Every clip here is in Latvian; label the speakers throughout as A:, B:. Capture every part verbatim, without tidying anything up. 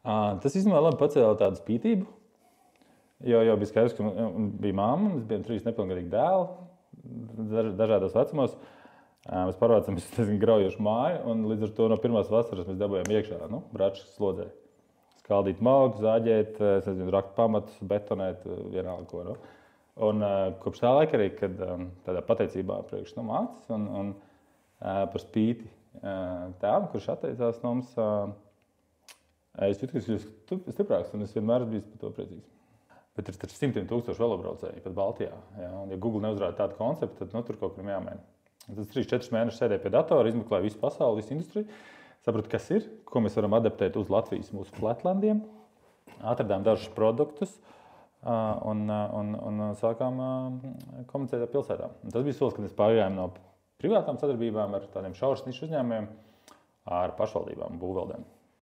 A: Tas īstenībā labi pacēla tādu spītību, jo jau bija skaidrs, ka bija mamma, mēs bijām trīs nepilngadīgi dēli, dažādos vecumos. Mēs pārvācāmies uz graujošu māju, un līdz ar to no pirmās vasaras mēs dabūjām iekšā, nu, bračas slodzē. Skaldīt malku, zāģēt, es nezinu, rakt pamatus, betonēt, vienalga ko. Nu. Un kopš tā laika arī, kad tādā pateicībā priekš no mātes un, un par spīti tēvam, kurš atteicās no mums, es jūtu, ka es kļūstu stiprāks, un es vienmēr esmu bijis par to priecīgs. Bet ir taču simtiem tūkstoši velobraucēji pat Baltijā. Ja? Un, ja Google neuzrāda tādu konceptu, tad nu, tur kaut kur jāmēģina. Tad trīs četrus mēnešus sēdēju pie datora, izmeklēju visu pasauli, visu industriju, sapratu, kas ir, ko mēs varam adaptēt uz Latvijas mūsu flatlandiem, atradām dažus produktus un, un, un sākām komunicēt ar pilsētām. Un tas bija solis, kad mēs pārgājām no privātām sadarbībām ar tādiem šauras nišu uzņēmumiem ar pašvaldībām un būvvaldēm.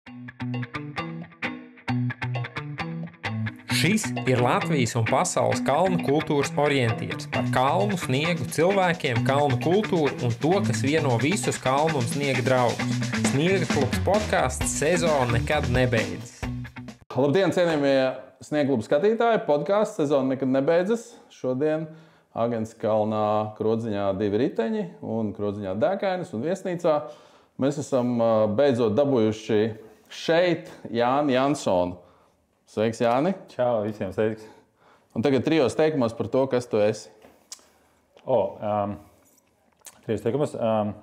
B: Šis ir Latvijas un pasaules kalnu kultūras orientieris par kalnu, sniegu, cilvēkiem, kalnu kultūru un to, kas vieno visus kalnu un sniega draugus. Sniega klubs podcasts sezona nekad nebeidzas.
C: Labdien, cienījamie Sniega kluba skatītāji! Podcasts sezona nekad nebeidzas. Šodien Agens kalnā Krodziņā divi riteņi un Krodziņā Dēkainis un viesnīcā. Mēs esam beidzot dabūjuši šeit Jāni Jansonu. Sveiks, Jāni!
A: Čau, visiem sveiks!
C: Un tagad trijos teikumos par to, kas tu esi.
A: O, um, trijos teikumos. Um,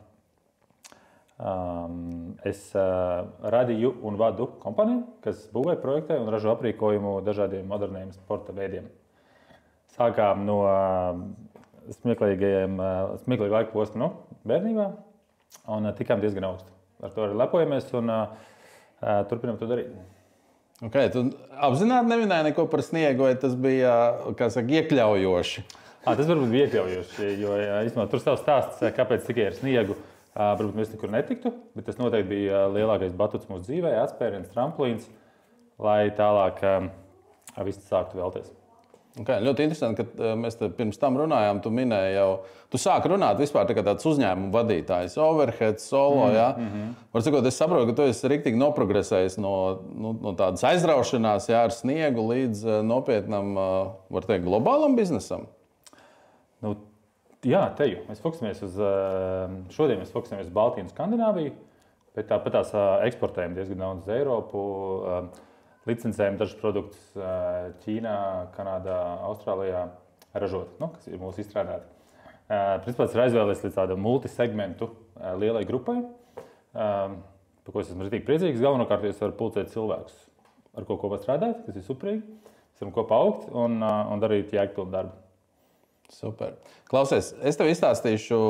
A: um, es uh, radīju un vadu kompaniju, kas būvē projektē un ražo aprīkojumu dažādiem moderniem sporta veidiem. Sākām no uh, smieklīgajiem, uh, smieklīgu laika posmu no bērnībā un uh, tikām diezgan augstu. Ar to arī lepojamies un uh, uh, turpinām to darīt.
C: Okay, tu apzināti neminēji neko par sniegu, vai tas bija, kā saka, iekļaujoši?
A: À, tas varbūt bija iekļaujoši, jo īstenībā tur savs stāsts, kāpēc tikai ar sniegu varbūt mēs nekur netiktu, bet tas noteikti bija lielākais batuts mūsu dzīvē, atspēriens, tramplīns, lai tālāk viss sāktu vēlties.
C: Okay, ļoti interesanti, ka mēs pirms tam runājām, tu minēji jau, tu sāki runāt vispār tā kā tāds uzņēmumu vadītājs, overhead, solo, mm, jā. Mm-hmm. Var sakot, es saprotu, ka tu esi riktīgi noprogresējis no, no, no tādas aizraušanās, jā, ar sniegu līdz nopietnam, var teikt, globālam biznesam.
A: Nu, jā, teju. Mēs fokusējamies uz, šodien mēs fokusējamies uz Baltiju un Skandināviju, bet tāpat tās eksportējam diezgan daudz uz Eiropu, licencējam dažus produktus Ķīnā, Kanādā, Austrālijā ražot, nu, kas ir mūsu izstrādāti. Principā tas ir aizvēlies līdz tādam multisegmentu lielai grupai, par ko es esmu ritīgi priecīgs. Galvenokārt es varu pulcēt cilvēkus, ar ko kopā strādāt, kas ir superīgi. Mēs varam kopā augt un, un darīt jēgpilnu darbu.
C: Super. Klausies, es tev izstāstīšu,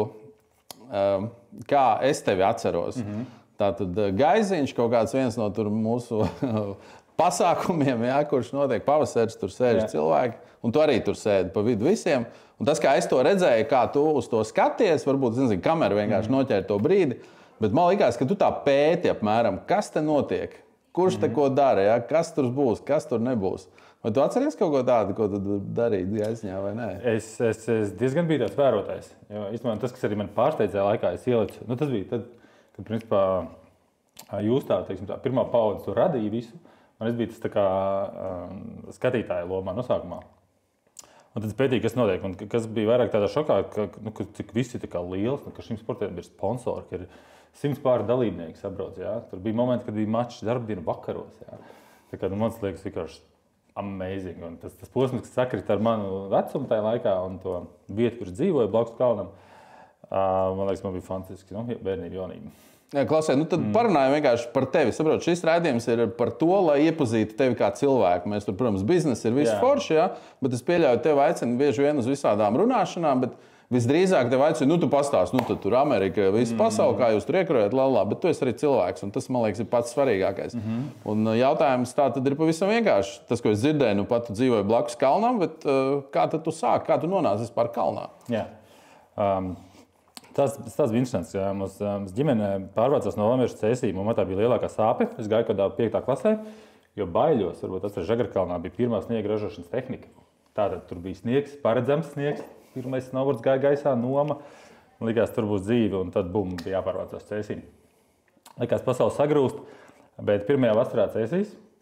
C: kā es tevi atceros. Mm-hmm. Tātad Gaiziņš, kaut kāds viens no tur mūsu pasākumiem, jā, kurš notiek pavasaris, tur sēž jā. Cilvēki, un tu arī tur sēdi pa vidu visiem. Un tas, kā es to redzēju, kā tu uz to skaties, varbūt, nezinu, kamera vienkārši mm. noķēra to brīdi, bet man likās, ka tu tā pēti apmēram, kas te notiek, kurš mm. te ko dara, jā, kas tur būs, kas tur nebūs. Vai tu atceries kaut ko tādu, ko tu darīji Gaiziņā vai nē?
A: Es, es, es diezgan biju tāds vērotājs, jo īstenībā tas, kas arī man pārsteidzēja laikā, es ielicu, nu tas bija tad, kad, principā, jūs tā, teiksim, tā pirmā paudze to radīja visu, un es biju tas tā kā um, skatītāja lomā no sākumā. Un tad es pētīju, kas notiek, un kas bija vairāk tādā šokā, ka, nu, ka cik viss ir tā kā liels, nu, ka šim sportam ir sponsori, ka ir simts pāri dalībnieki sabrauc, jā. Tur bija momenti, kad bija mačs darbdienu vakaros, jā. Tā kā, nu, man liekas vienkārši amazing, un tas, tas posms, kas sakrit ar manu vecumu tajā laikā, un to vietu, kur dzīvoju blakus kalnam, uh, man liekas, man bija fantastiski, nu, bērnība jaunība.
C: Jā, Klausē, nu tad mm. parunājam vienkārši par tevi. Saprot, šis raidījums ir par to, lai iepazītu tevi kā cilvēku. Mēs tur, protams, biznesa ir viss forši, jā, bet es pieļauju, tevi aicinu bieži vien uz visādām runāšanām, bet visdrīzāk tevi aicinu, nu tu pastāsti, nu tad tur Amerika, visa mm. pasauli, kā jūs tur iekrojat, lalā, bet tu esi arī cilvēks, un tas, man liekas, ir pats svarīgākais. Mm-hmm. Un jautājums tā tad ir pavisam vienkārši. Tas, ko es dzirdēju, nu pat tu dzīvoji blakus kalnam, bet uh, kā tad tu sāki, kā tu nonāci vispār kalnā?
A: Jā. Um... Tas, tas bija interesants. Mums, mums ģimene pārvācās no Lamiešu cēsīm, un man tā bija lielākā sāpe. Es gāju kādā piektā klasē, jo baiļos, varbūt tas ar Žagarkalnā bija pirmā sniega ražošanas tehnika. Tātad tur bija sniegs, paredzams sniegs, pirmais snowboards gāja gaisā, noma. Man likās, tur būs dzīve, un tad bum, bija jāpārvācās cēsīm. Likās, pasaule sagrūst, bet pirmajā vasarā cēsīs,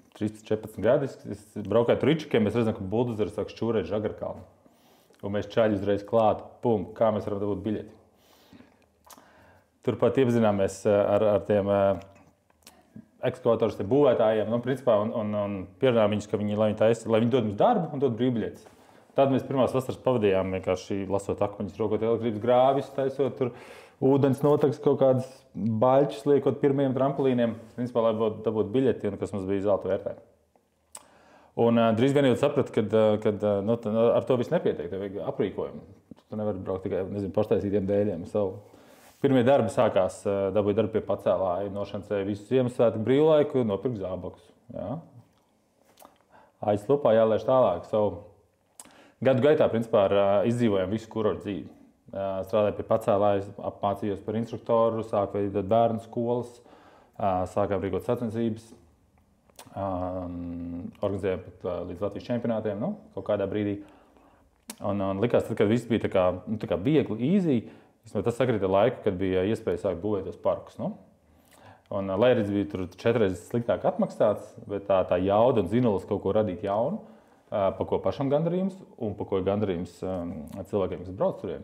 A: trīspadsmit, četrpadsmit gadi. Es braukāju tur Ričakiem, mēs redzam, ka buldozeri sāk šķūrēt Žagarkalnu. Un mēs čaļi uzreiz klāt, pum, kā mēs varam dabūt biļeti. Turpat iepazināmies ar, ar tiem ekskavatorus, tiem būvētājiem, nu, principā, un, un, un pierunājām viņus, ka viņi, lai viņi taisa, lai viņi dod mums darbu un dod brīvbiļetes. Tad mēs pirmās vasaras pavadījām vienkārši lasot akmeņus, rokot elektrības grāvis, taisot tur ūdens notaks, kaut kādas baļķus liekot pirmajiem trampolīniem, principā, lai dabūtu biļeti, un kas mums bija zelta vērtē. Un uh, drīz vien jau sapratu, ka uh, nu, ar to viss nepietiek, tev vajag aprīkojumu. Tu nevari braukt tikai, nezinu, paštaisītiem dēļiem. Savu. Pirmie darbi sākās, uh, dabūju darbu pie pacēlāja, nošancēju visu Ziemassvētku brīvlaiku, nopirku zābakus. Jā. Aizslupā jālaiž tālāk. Savu. Gadu gaitā, principā, ar, uh, izdzīvojām visu kurortu dzīvi. Uh, strādāju pie pacēlājas, apmācījos par instruktoru, sāku veidot bērnu skolas, uh, sākām rīkot sacensības. Um, organizējām pat uh, līdz Latvijas čempionātiem, nu, kaut kādā brīdī. Un, un likās, tad, kad viss bija tā kā, nu, tā kā viegli, easy, tas sakrita ar laiku, kad bija iespēja sākt būvēt tos parkus. Nu. Un, lai arī bija tur četreiz sliktāk atmaksāts, bet tā, tā jauda un zinulis kaut ko radīt jaunu, uh, pa ko pašam gandarījums un pa ko gandarījums um, cilvēkiem, kas brauc turien.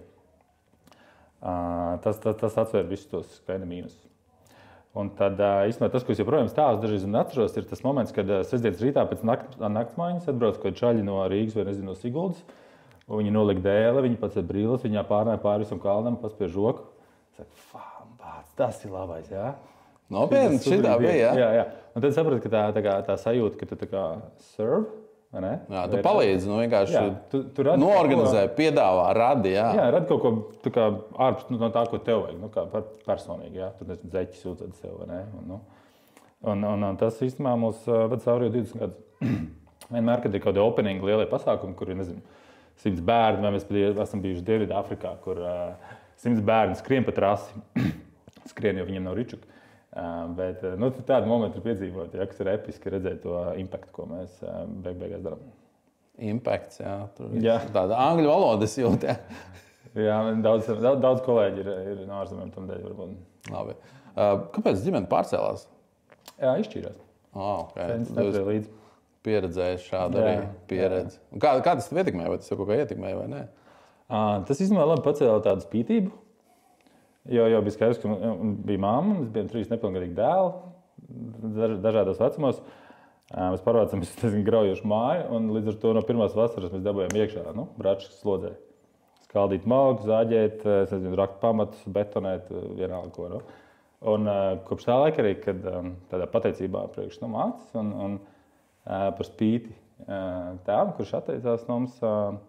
A: Uh, tas, tas, tas atsver visus tos skaidri mīnusus. Un tad, īstenībā, tas, ko es joprojām stāstu dažreiz un atceros, ir tas moments, kad sestdienas rītā pēc nakt, naktsmaiņas atbrauc kaut čaļi no Rīgas vai nezinu, no Siguldas. Viņi nolika dēli, viņi pats ar brīles, viņā pārnāja pāri visam kalnam, paspiež roku. Saka, bāc, tas ir labais, jā?
C: Nopietni, šitā bija, jā?
A: Jā, jā. Un tad sapratu, ka tā, tā, kā, tā sajūta, ka tu tā kā serve, vai ne?
C: Jā, tu palīdzi, nu vienkārši
A: jā, tu, tu radi
C: noorganizē, ko, piedāvā, radi, jā.
A: Jā, radi kaut ko tā kā ārpus nu, no tā, ko tev vajag, nu kā personīgi, jā. Tur nezinu, zeķis sūdzēt sev, vai ne? Un, nu, un, un, un tas īstenībā mūs ved cauri jau divdesmit gadus. Vienmēr, kad ir kaut kādi openingi, lielie pasākumi, kur ir, nezinu, simts bērni, vai mēs esam bijuši Dienvidā Afrikā, kur uh, simts bērni skrien pa trasi, skrien, jo viņiem nav ričuka. Uh, bet nu, tādu momentu ir piedzīvot, ja, kas ir episki redzēt to impaktu, ko mēs uh, beig beigās darām.
C: Impakts, jā. jā. Tāda angļu valoda es jūtu, jā.
A: jā, daudz, daudz, daudz kolēģi ir, ir no ārzemēm tam dēļ varbūt.
C: Labi. Uh, kāpēc ģimene pārcēlās?
A: Jā, izšķīrās.
C: Oh, okay.
A: Tu līdz.
C: Pieredzēju šādu jā, arī pieredzi. Kā, kā tas tev ietekmē? Vai tas jau kaut kā ietekmē vai ne?
A: Uh, tas īstenībā labi pacēla tādu spītību. Jo, jo bija skaidrs, ka bija mamma, mēs bijām trīs nepilngadīgi dēli, dažādos vecumos. Mēs pārvācām uz graujošu māju, un līdz ar to no pirmās vasaras mēs dabūjām iekšā, nu, bračkas slodzē. Skaldīt malku, zāģēt, nezinu, rakt pamatus, betonēt, vienalga ko. Nu. Un kopš tā laika arī, kad tādā pateicībā priekš no mātes un, un par spīti tēvam, kurš atteicās no mums,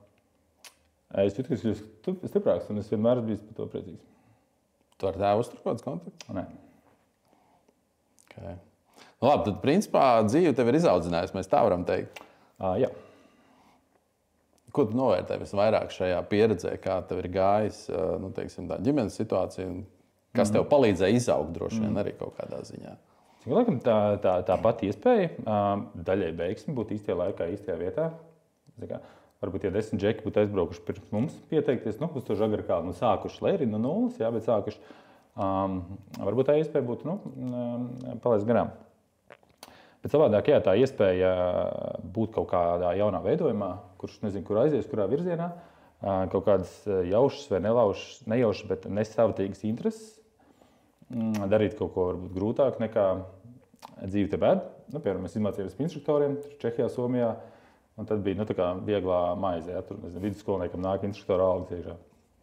A: es jūtu, ka es kļūstu stiprāks, un es vienmēr esmu bijis par to priecīgs.
C: Tu ar tēvu uztur kaut kāds kontakts?
A: Nē.
C: Okay. Nu, labi, tad principā dzīve tev ir izaudzinājusi, mēs tā varam teikt.
A: Uh, jā.
C: Ko tu novērtē visvairāk šajā pieredzē, kā tev ir gājis, nu, teiksim, tā ģimenes situācija, un kas mm. tev palīdzēja izaugt droši vien mm. arī kaut kādā ziņā?
A: Laikam, tā, tā, tā pati iespēja, daļai veiksmi būt īstajā laikā, īstajā vietā. Kā, varbūt, ja desmit džeki būtu aizbraukuši pirms mums pieteikties, nu, uz to Žagarkalnu, nu, sākuši, lai arī no nulles, jā, bet sākuši, um, varbūt tā iespēja būtu, nu, um, palaist garām. Bet savādāk, jā, tā iespēja būt kaut kādā jaunā veidojumā, kurš nezinu, kur aizies, kurā virzienā, uh, kaut kādas jaušas vai nelaušas, nejaušas, bet nesavatīgas intereses, mm, darīt kaut ko varbūt grūtāk nekā dzīve te bēd. Nu, piemēram, mēs izmācījāmies instruktoriem Čehijā, Somijā. Un tad bija nu, tā kā vieglā maize, ja tur nezinu, vidusskolniekam nāk instruktora algas iekšā.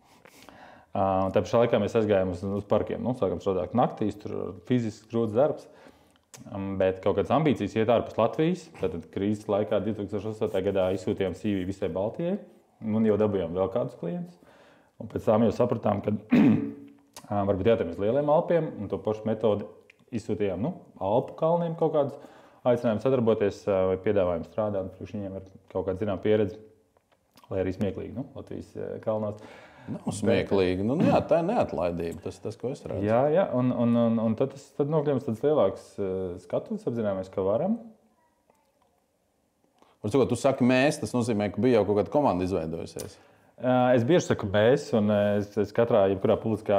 A: Uh, tā pašā laikā mēs aizgājām uz, uz parkiem, nu, sākām strādāt naktīs, tur fiziski grūts darbs. Um, bet kaut kādas ambīcijas iet ārpus Latvijas. Tātad krīzes laikā divtūkstoš astotajā gadā izsūtījām C V visai Baltijai un jau dabūjām vēl kādus klientus. Un pēc tam jau sapratām, ka varbūt jātiem uz lieliem Alpiem un to pašu metodi izsūtījām nu, Alpu kalniem kaut kādus. Aicinājām sadarboties vai piedāvājām strādāt, priekš viņiem ar kaut kādu zinām pieredzi, lai arī smieklīgi, nu, Latvijas kalnās.
C: Nav smieklīgi, nu jā, tā ir neatlaidība, tas, tas ko es redzu.
A: Jā, jā, un, un, un, un tad, tad nokļūst tāds lielāks skatuves, apzināmies, ka varam.
C: Ar to, ko tu saki mēs, tas nozīmē, ka bija jau kaut kāda komanda izveidojusies.
A: Es bieži saku mēs, un es, es katrā, jebkurā publiskā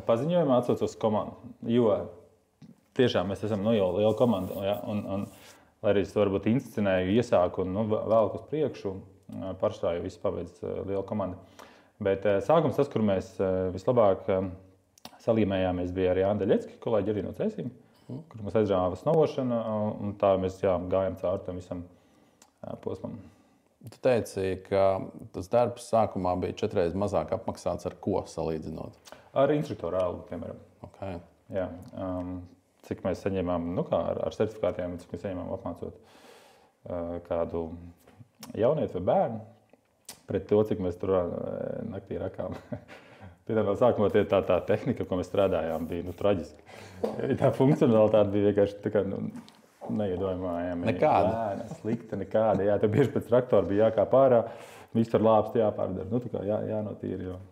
A: paziņojumā atsaucos komandu, jo tiešām mēs esam nu, jau liela komanda, ja? un, un lai arī es varbūt inscenēju, iesāku un nu, vēlāk uz priekšu. Paršā jau viss pabeidz liela komanda. Bet sākums tas, kur mēs vislabāk salīmējāmies, bija arī Anda Ļecki, kolēģi arī no Cēsīm, mm. kur mums aizrāva snovošana, un tā mēs jā, gājām cauri tam visam posmam.
C: Tu teici, ka tas darbs sākumā bija četreiz mazāk apmaksāts, ar ko salīdzinot?
A: Ar instruktoru algu, piemēram.
C: Okay.
A: Jā, um, cik mēs saņēmām, nu kā ar, ar certifikātiem, cik mēs saņēmām apmācot uh, kādu jaunieti vai bērnu, pret to, cik mēs tur uh, naktī rakām. Piemēram, sākumā tie tā, tā tehnika, ko mēs strādājām, bija nu, traģiska. Tā funkcionalitāte bija vienkārši tā kā, nu, neiedomājama.
C: Nekāda.
A: Lēna, slikta, nekāda. Jā, tev bieži pēc traktora bija jākāp ārā, viss ar lāpsti jāpārdara. Nu, tā kā jā, jānotīra. Jo.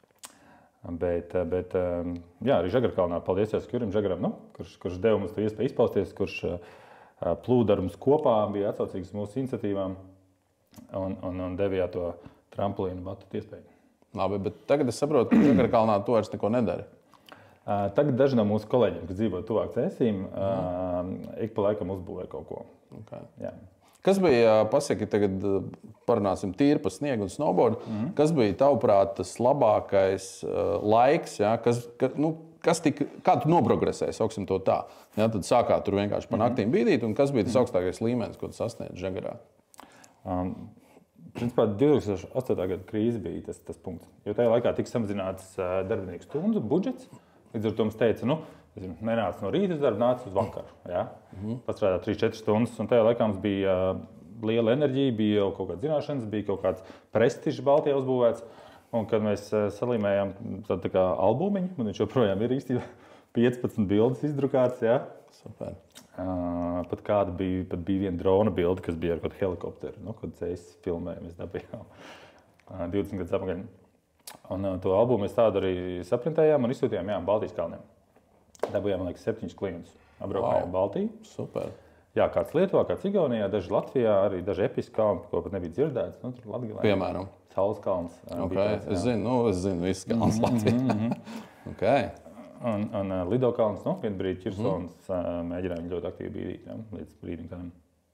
A: Bet, bet jā, arī Žagarkalnā, paldies Jurim Žagaram, nu, kurš, kurš deva mums to iespēju izpausties, kurš plūda ar mums kopā, bija atsaucīgs mūsu iniciatīvām un, un, un devījā to tramplīnu batut iespēju.
C: Labi, bet tagad es saprotu, ka Žagarkalnā to vairs neko nedara.
A: Tagad daži no mūsu kolēģiem, kas dzīvo tuvāk Cēsīm, mm. ik pa laikam uzbūvē kaut ko.
C: Okay.
A: Jā.
C: Kas bija, pasaki, tagad parunāsim tīri par sniegu un snowboardu, mm. kas bija tavuprāt tas labākais uh, laiks, ja? kas, ka, nu, kas tika, kā tu nogrogresēji, sauksim to tā? Ja? Tad sākāt tur vienkārši pa naktīm bīdīt, un kas bija tas augstākais līmenis, ko tu sasniedz Žagarā? Um,
A: principā divi tūkstoši astotā gada krīze bija tas, tas punkts, jo tajā laikā tika samazināts uh, darbinieku stundu budžets. Līdz ar to mums teica, nu, nenāc no rīta uz darbu, nāc uz vakaru. Ja? Mm-hmm. Pastrādā trīs četras stundas, un tajā laikā mums bija uh, liela enerģija, bija jau kaut kāda zināšanas, bija kaut kāds prestižs Baltijā uzbūvēts. Un kad mēs uh, salīmējām tādu tā kā albumiņu, un viņš joprojām ir īstenībā piecpadsmit bildes izdrukāts. Ja?
C: Super.
A: Uh, pat kāda bija, pat bija viena drona bilde, kas bija ar kādu helikopteru, nu, kad Cēsis filmēja, mēs dabījām uh, divdesmit gadus apakaļ. Un uh, to albumu mēs tādu arī saprintējām un izsūtījām jā, Baltijas kalniem. Dabūjām, man liekas, septiņus klientus. Apbraukājām wow. Baltiju.
C: Super.
A: Jā, kāds Lietuvā, kāds Igaunijā, daži Latvijā, arī daži episki kalni, ko pat nebija dzirdēts. Nu, tur Latgalē.
C: Piemēram?
A: Saules kalns.
C: Okay. Tāds, es zinu, nu, es zinu visas kalnas Latvijā.
A: Mm-hmm.
C: okay.
A: Un, un uh, Lido kalns, nu, vienu brīdi Ķirsons mm. uh, mēģināja viņu ļoti aktīvi bīdīt, ja, līdz brīdim kādam.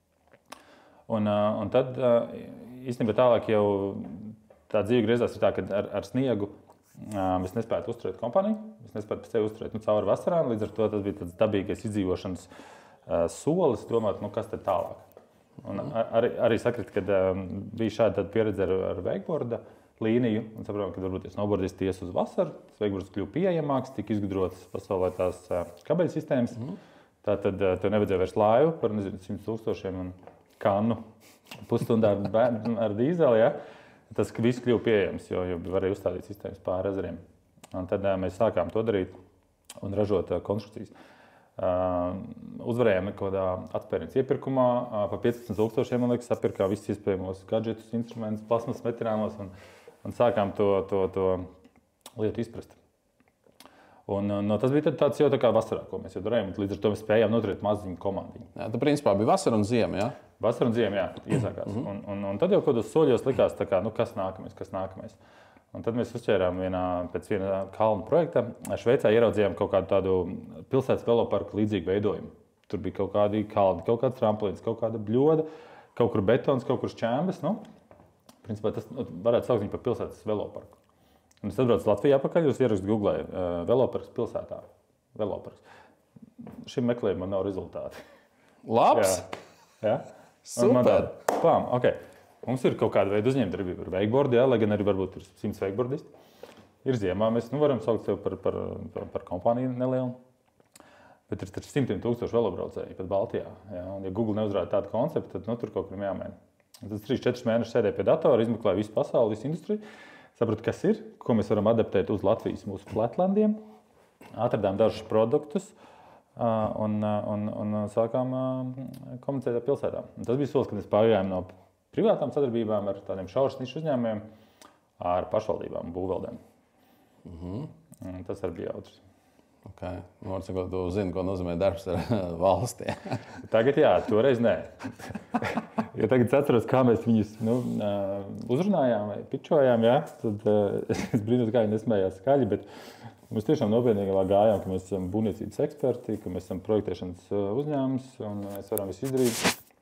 A: Un, uh, un tad, uh, īstenībā tālāk jau tā dzīve griezās ir tā, ka ar, ar sniegu uh, mēs nespētu uzturēt kompāniju, mēs nespētu pēc sevi uzturēt nu, cauri vasarām, līdz ar to tas bija tāds dabīgais izdzīvošanas uh, solis, domāt, nu, kas tad tālāk. Un ar, arī, arī sakrit, kad um, bija šāda pieredze ar, ar wakeboarda līniju, un saprotam, ka varbūt snowboardisti ies uz vasaru, tas wakeboards kļuva pieejamāks, tika izgudrotas pasaulē tās uh, kabeļu sistēmas, mm. tā tad uh, tev nevajadzēja vairs laivu par, nezinu, simt tūkstošiem un kannu pusstundā ar, ar dīzeli, ja? Tas viss kļuva pieejams, jo, jo varēja uzstādīt sistēmas pāri ezeriem. Un tad uh, mēs sākām to darīt un ražot uh, konstrukcijas. Uh, uzvarējām kaut kādā atspērnes iepirkumā uh, par piecpadsmit tūkstošiem, man liekas, sapirkā visus iespējamos gadžetus, instrumentus, plasmas veterānos un, un sākām to, to, to lietu izprast. Un, no, tas bija tāds jau tā kā vasarā, ko mēs jau darījām. Līdz ar to mēs spējām noturēt maziņu komandiņu.
C: Jā, tā principā bija vasara un ziema, jā?
A: Vasara un ziema, jā, iesākās. Mm -hmm. un, un, un tad jau kādos soļos likās, tā kā, nu, kas nākamais, kas nākamais. Un tad mēs uzķērām vienā, pēc viena kalnu projekta. Šveicā ieraudzījām kaut kādu tādu pilsētas veloparku līdzīgu veidojumu. Tur bija kaut kādi kalni, kaut kāds tramplīns, kaut kāda bļoda, kaut kur betons, kaut kur šķēmbes. Nu, principā tas nu, varētu saukt viņu par pilsētas veloparku. Un es atbraucu Latvijā apakaļ, jūs ierakstu Googlē uh, veloparks pilsētā. Veloparks. Šim meklējumam nav rezultāti.
C: Labs!
A: Jā. Jā?
C: Super!
A: Pām, ok. Mums ir kaut kāda veida uzņēmējdarbība ar wakeboardu, jā, lai gan arī varbūt ir simts wakeboardisti. Ir ziemā, mēs nu, varam saukt sevi par, par, par, par kompāniju nelielu. Bet ir taču simtiem tūkstoši velobraucēji pat Baltijā. Jā. Un, ja Google neuzrāda tādu konceptu, tad nu, tur kaut kur jāmēģina. Tad trīs četrus mēnešus sēdēju pie datora, izmeklēju visu pasauli, visu industriju. Sapratu, kas ir, ko mēs varam adaptēt uz Latvijas mūsu flatlandiem. Atradām dažus produktus un, un, un sākām komunicēt ar pilsētām. Un tas bija solis, kad mēs pārgājām no privātām sadarbībām ar tādiem šauras nišu uzņēmumiem ar pašvaldībām, būvvaldēm. Mm-hmm. Tas arī bija jautrs.
C: Okay. Nu, cikot, tu zini, ko nozīmē darbs ar valsti.
A: Tagad jā, toreiz nē. Jo tagad es atceros, kā mēs viņus nu, uzrunājām vai pičojām, jā, tad es brīnos, kā viņi nesmējās skaļi, bet mēs tiešām nopietnīgi gājām, ka mēs esam būvniecības eksperti, ka mēs esam projektēšanas uzņēmums un mēs varam visu izdarīt.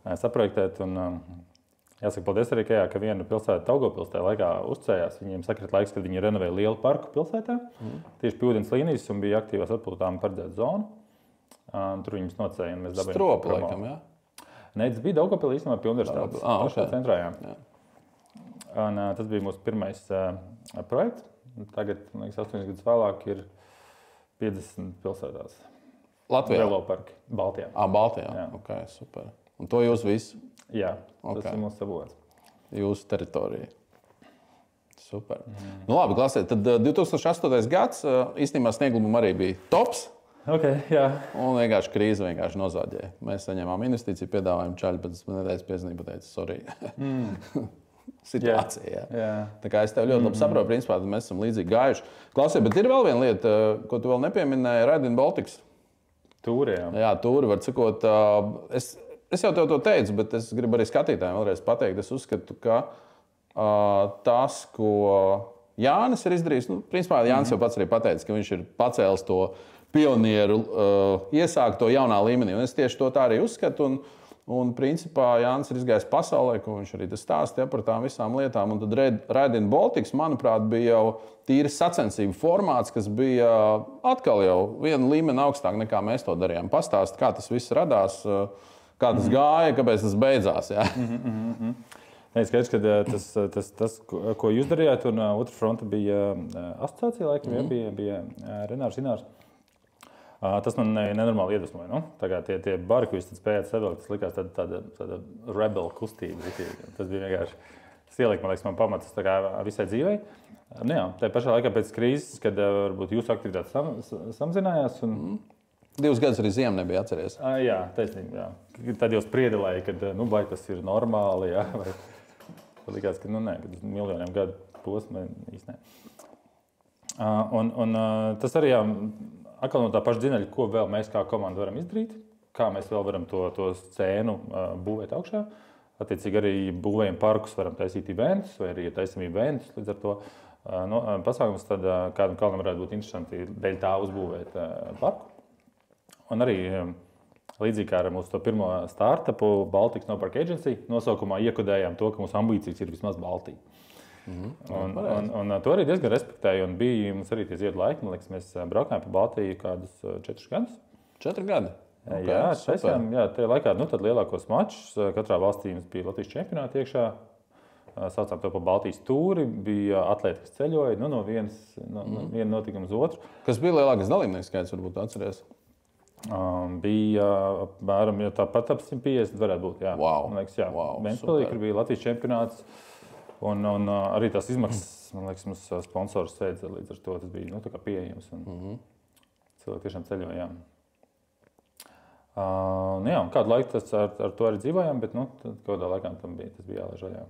A: saprojektēt. Un, jāsaka, paldies arī, ka, jā, ka viena pilsēta, Daugavpils, tajā laikā uzcējās. Viņiem sakrita laiks, kad viņi renovēja lielu parku pilsētā. Mm. Tieši pie ūdens līnijas un bija aktīvās atpūtām paredzēta zona. Um, tur viņus nocēja.
C: Stropa, laikam, jā?
A: Nē, tas bija Daugavpils īstenībā pie universitātes.
C: Ah, okay.
A: Centrā, jā. jā. Un, uh, tas bija mūsu pirmais uh, projekts. Tagad, man liekas, astoņas gadus vēlāk ir piecdesmit pilsētās.
C: Latvijā?
A: Veloparki. Baltijā.
C: Ah, Baltijā. Jā. Ok, super. Un to jūs visi?
A: Jā,
C: okay.
A: Tas ir mūsu sabūvēts.
C: Jūsu teritorija. Super. Mm. Nu labi, klasiet. Tad uh, divi tūkstoši astotais gads uh, īstenībā snieglumam arī bija tops.
A: Okay, jā.
C: Un vienkārši krīze vienkārši nozāģēja. Mēs saņēmām investīciju piedāvājumu čaļi, bet es neteicu piezīmību, pateicu, sorry. Mm. Situācija. Jā.
A: Jā.
C: Tā kā es tev ļoti labi saprotu, principā mēs esam līdzīgi gājuši. Klausies, bet ir vēl viena lieta, ko tu vēl nepieminēji, Ride in Baltics.
A: Tūri, jā.
C: Jā, tūri, var cikot. Es, es jau tev to teicu, bet es gribu arī skatītājiem vēlreiz pateikt. Es uzskatu, ka uh, tas, ko Jānis ir izdarījis, nu, principā Jānis mm-hmm. jau pats arī pateica, ka viņš ir pacēlis to pionieru uh, iesākto jaunā līmenī. Un es tieši to tā arī uzskatu. Un, un principā Jānis ir izgājis pasaulē, ko viņš arī stāstīja par tām visām lietām. Un tad Ride in Baltics, manuprāt, bija jau tīri sacensību formāts, kas bija atkal jau viena līmeni augstāk nekā mēs to darījām. Pastāst, kā tas viss radās, kā tas gāja, kāpēc tas beidzās. Jā.
A: Mm-hmm. Nē, skaidrs, ka tas, tas, tas, ko jūs darījāt, un otra fronta bija asociācija, laikam, mm-hmm. bija, bija Renārs Inārs. Tas man nenormāli iedvesmoja. Nu? Tie, tie bari, ko jūs spējāt savilkt, tas likās tāda, tāda, tāda rebel kustība. Tas bija vienkārši, tas ielika, man liekas, man pamatas visai dzīvei. Nu, jā, tā pašā laikā pēc krīzes, kad varbūt jūsu aktivitātes sam, samzinājās. Un...
C: Mm. Divus gadus arī ziemu nebija atceries.
A: À, jā, taisnība. Jā. Tad jau spriedelēja, ka nu, vai tas ir normāli. Jā, vai... Likās, ka nu, nē, ka miljoniem gadu posma īstenībā. Un, un tas arī jā, atkal no tā paša dzineļa, ko vēl mēs kā komanda varam izdarīt, kā mēs vēl varam to, to scēnu uh, būvēt augšā. Attiecīgi arī būvējam parkus, varam taisīt eventus, vai arī taisam eventus līdz ar to uh, no, pasākums, tad uh, kādam kādam varētu būt interesanti dēļ tā uzbūvēt uh, parku. Un arī um, līdzīgi kā ar mūsu to pirmo startupu Baltics No Park Agency, nosaukumā iekodējām to, ka mūsu ambīcijas ir vismaz Baltija. Mm-hmm. Un, un, un, un to arī diezgan respektēju. Un bija mums arī tie ziedu laiki. Man liekas, mēs braukājām pa Baltiju kādus četrus gadus.
C: Četri gadi?
A: Okay, jā, taisījām, jā, tajā laikā nu, lielākos mačus. Katrā valstī mums bija Latvijas čempionāti iekšā. Saucām to pa Baltijas tūri. Bija atlēti, kas ceļoja nu, no vienas no, mm. no viena notikuma uz otru.
C: Kas bija lielākais dalībnieks skaits, varbūt atceries?
A: Um, bija apmēram ja tāpat ap simt piecdesmit varētu būt. Jā.
C: Wow.
A: Man liekas, jā.
C: Wow,
A: Ventspilī, kur bija Latvijas čempionāts. Un, un arī tās izmaksas, man liekas, mums sponsors sēdza līdz ar to. Tas bija nu, tā kā pieejams. Un mm-hmm. cilvēki tiešām ceļojām. Uh, nu jā, kādu laiku tas ar, ar to arī dzīvojām, bet nu, kādā laikā tam bija, tas bija jālaiž vaļā.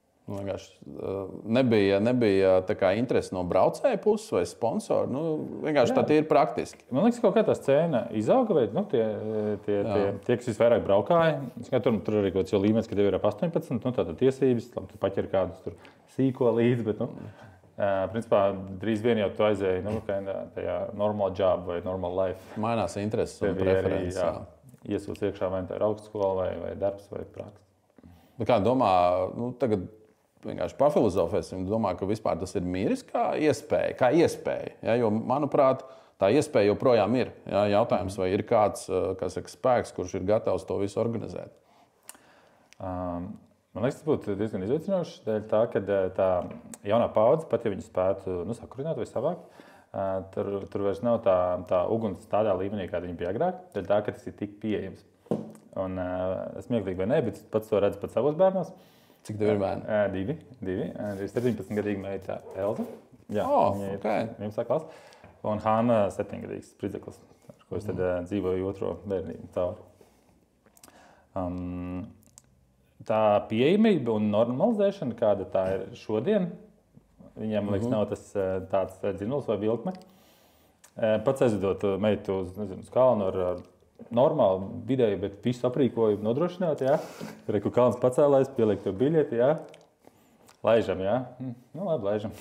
C: Nebija, nebija tā kā interesi no braucēja puses vai sponsoru. Nu, vienkārši jā. Tā ir praktiski.
A: Man liekas, kaut kā tā scēna izauga, vai nu, tie, tie, tie, tie, kas visvairāk braukāja. Tur, tur arī kaut kāds jau līmenis, kad jau ir ap astoņpadsmit, nu, tātad tiesības, tu paķer kādus tur sīko līdzi, bet, nu, principā, drīz vien jau tu aizēji, nu, tajā normal job vai normal life.
C: Mainās intereses un preferences. Jā,
A: iesūc iekšā vai tā ir augstskola vai, vai darbs vai praksa.
C: Bet kā domā, nu, tagad vienkārši pafilozofēsim, domā, ka vispār tas ir miris kā iespēja, kā iespēja. Ja? Jo, manuprāt, tā iespēja joprojām ir. Ja? Jautājums, vai ir kāds kā saka, spēks, kurš ir gatavs to visu organizēt?
A: Um, man liekas, tas būtu diezgan izaicinoši. Dēļ tā, ka tā jaunā paudze, pat ja viņi spētu nu, sakurināt vai savākt, uh, tur, tur vairs nav tā, tā uguns tādā līmenī, kāda viņa bija agrāk. Dēļ tā, ka tas ir tik pieejams. Un uh, smieklīgi vai ne, bet pats to redzu pat savos bērnos.
C: Cik tev ir bērni?
A: Uh, divi. divi. Uh, septiņpadsmitgadīga meita Elza. Jā,
C: oh,
A: viņa
C: okay.
A: ir vienpadsmitā klase. Un Hāna septiņgadīgs spridzeklis, ar ko es tad uh, dzīvoju otro bērnību cauri. Um, tā pieejamība un normalizēšana, kāda tā ir šodien, viņiem, man liekas, nav tas tāds dzinulis vai vilkme. Uh, pats aizvedot meitu uz, nezinu, uz kalnu ar, ar normāli vidēji, bet visu aprīkojumu nodrošināt, jā. Tur ir kaut kāds pacēlājs, pieliek tev biļeti, jā. Laižam, jā. Nu, labi, laižam.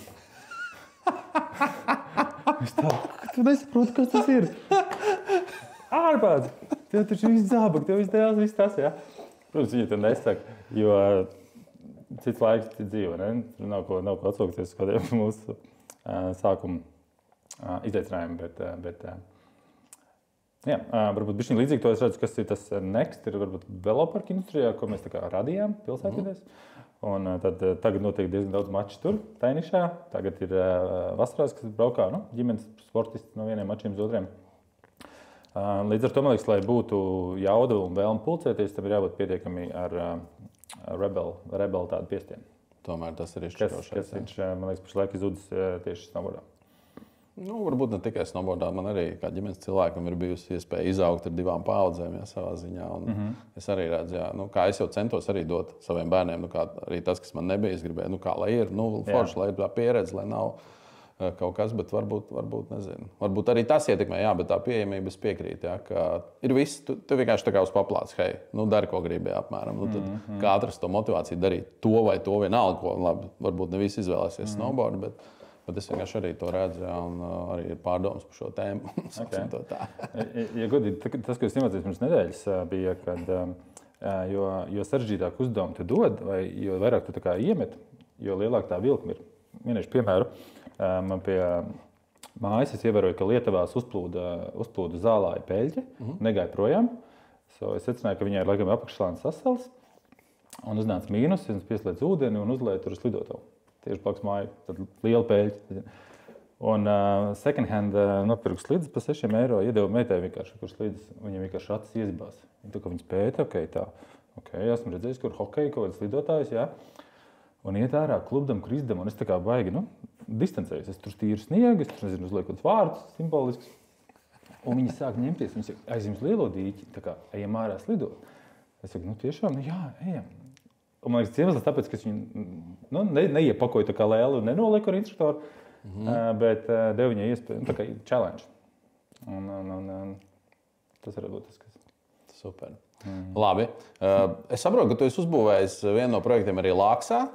A: Es tā, tu nesaproti, kas tas ir. Ārpēc. Tev taču viss zābak, tev viss dēls, viss tas, jā. Protams, viņi to nesaka, jo cits laiks, cits dzīve, ne? Tur nav ko, nav ko atsaukties uz kādiem mūsu uh, sākuma uh, izaicinājumiem, bet, uh, bet uh, jā, uh, varbūt bišķiņ līdzīgi to es redzu, kas ir tas next, ir varbūt veloparka industrijā, ko mēs tā kā radījām pilsētvidēs. Mm. Un uh, tad uh, tagad notiek diezgan daudz maču tur, Tainišā. Tagad ir uh, vasarās, kas braukā, nu, ģimenes sportisti no vieniem mačiem uz otriem. Uh, līdz ar to, man liekas, lai būtu jauda un vēlme pulcēties, tam ir jābūt pietiekami ar uh, rebel, rebel tādu piestienu.
C: Tomēr tas ir izšķirošais.
A: Kas, kas viņš, man liekas, pašlaik izzudis uh, tieši snowboardā.
C: Nu, varbūt ne tikai snowboardā. Man arī kā ģimenes cilvēkam ir bijusi iespēja izaugt ar divām paudzēm, jā, savā ziņā. Un mm -hmm. Es arī redzu, jā, nu, kā es jau centos arī dot saviem bērniem, nu, kā arī tas, kas man nebija, es gribēju, nu, kā lai ir, nu, forši, lai ir tā pieredze, lai nav kaut kas, bet varbūt, varbūt nezinu. Varbūt arī tas ietekmē, jā, bet tā pieejamība es piekrītu, jā, ka ir viss, tu, tu vienkārši tā kā uz paplāts, hei, nu, dari, ko gribi, jā, apmēram. Nu, tad mm -hmm. kā atrast to motivāciju darīt to vai to vienalga, ko, labi, varbūt ne visi izvēlēsies mm -hmm. snowboard, bet, bet es vienkārši arī to redzu, jā, un uh, arī ir pārdomas par šo tēmu. Okay.
A: ja, ja godīgi, tas, ko es iemācījos pirms nedēļas, bija, kad um, jo, jo sarežģītāk uzdevumu tu dod, vai jo vairāk tu tā kā iemet, jo lielāk tā vilkme ir. Minēšu piemēru. Man pie mājas es ievēroju, ka Lietuvās uzplūda, uzplūda zālāja peļķe, mm -hmm. negāja projām. So es secināju, ka viņai ir laikam apakšslānis sasals. Un uznāca mīnus, es pieslēdzu ūdeni un uzlēju tur uz lidotavu. Tieši blakus māju, tad liela peļķe. Un uh, second hand uh, nopirku slīdes par sešiem eiro, iedevu meitai vienkārši, kur slīdes, viņam vienkārši acis iezibās. Viņa tā, ka viņas pēta, ok, tā, ok, esmu redzējis, kur hokeja kaut kāds lidotājs, jā. Un iet ārā klubdam, kur izdam, un es tā kā baigi, nu, distancējos. Es tur tīru sniegu, es tur nezinu, uzlieku kāds vārdus simbolisks. Un viņi sāk ņemties, viņi saka, aizjums lielo dīķi, tā kā ejam ārā slidot. Es saku, nu tiešām, nu jā, ejam. Un man liekas, iemesls tāpēc, ka viņi nu, ne, neiepakoja tā kā lēlu un nenolieku ar instruktoru, mm -hmm. uh, bet uh, deva viņai iespēju, nu, tā kā challenge. Un, un, un, un tas var būt tas, kas...
C: Super. Mm. Labi. Uh, es saprotu, ka tu esi uzbūvējis vienu no projektiem arī Lāksā.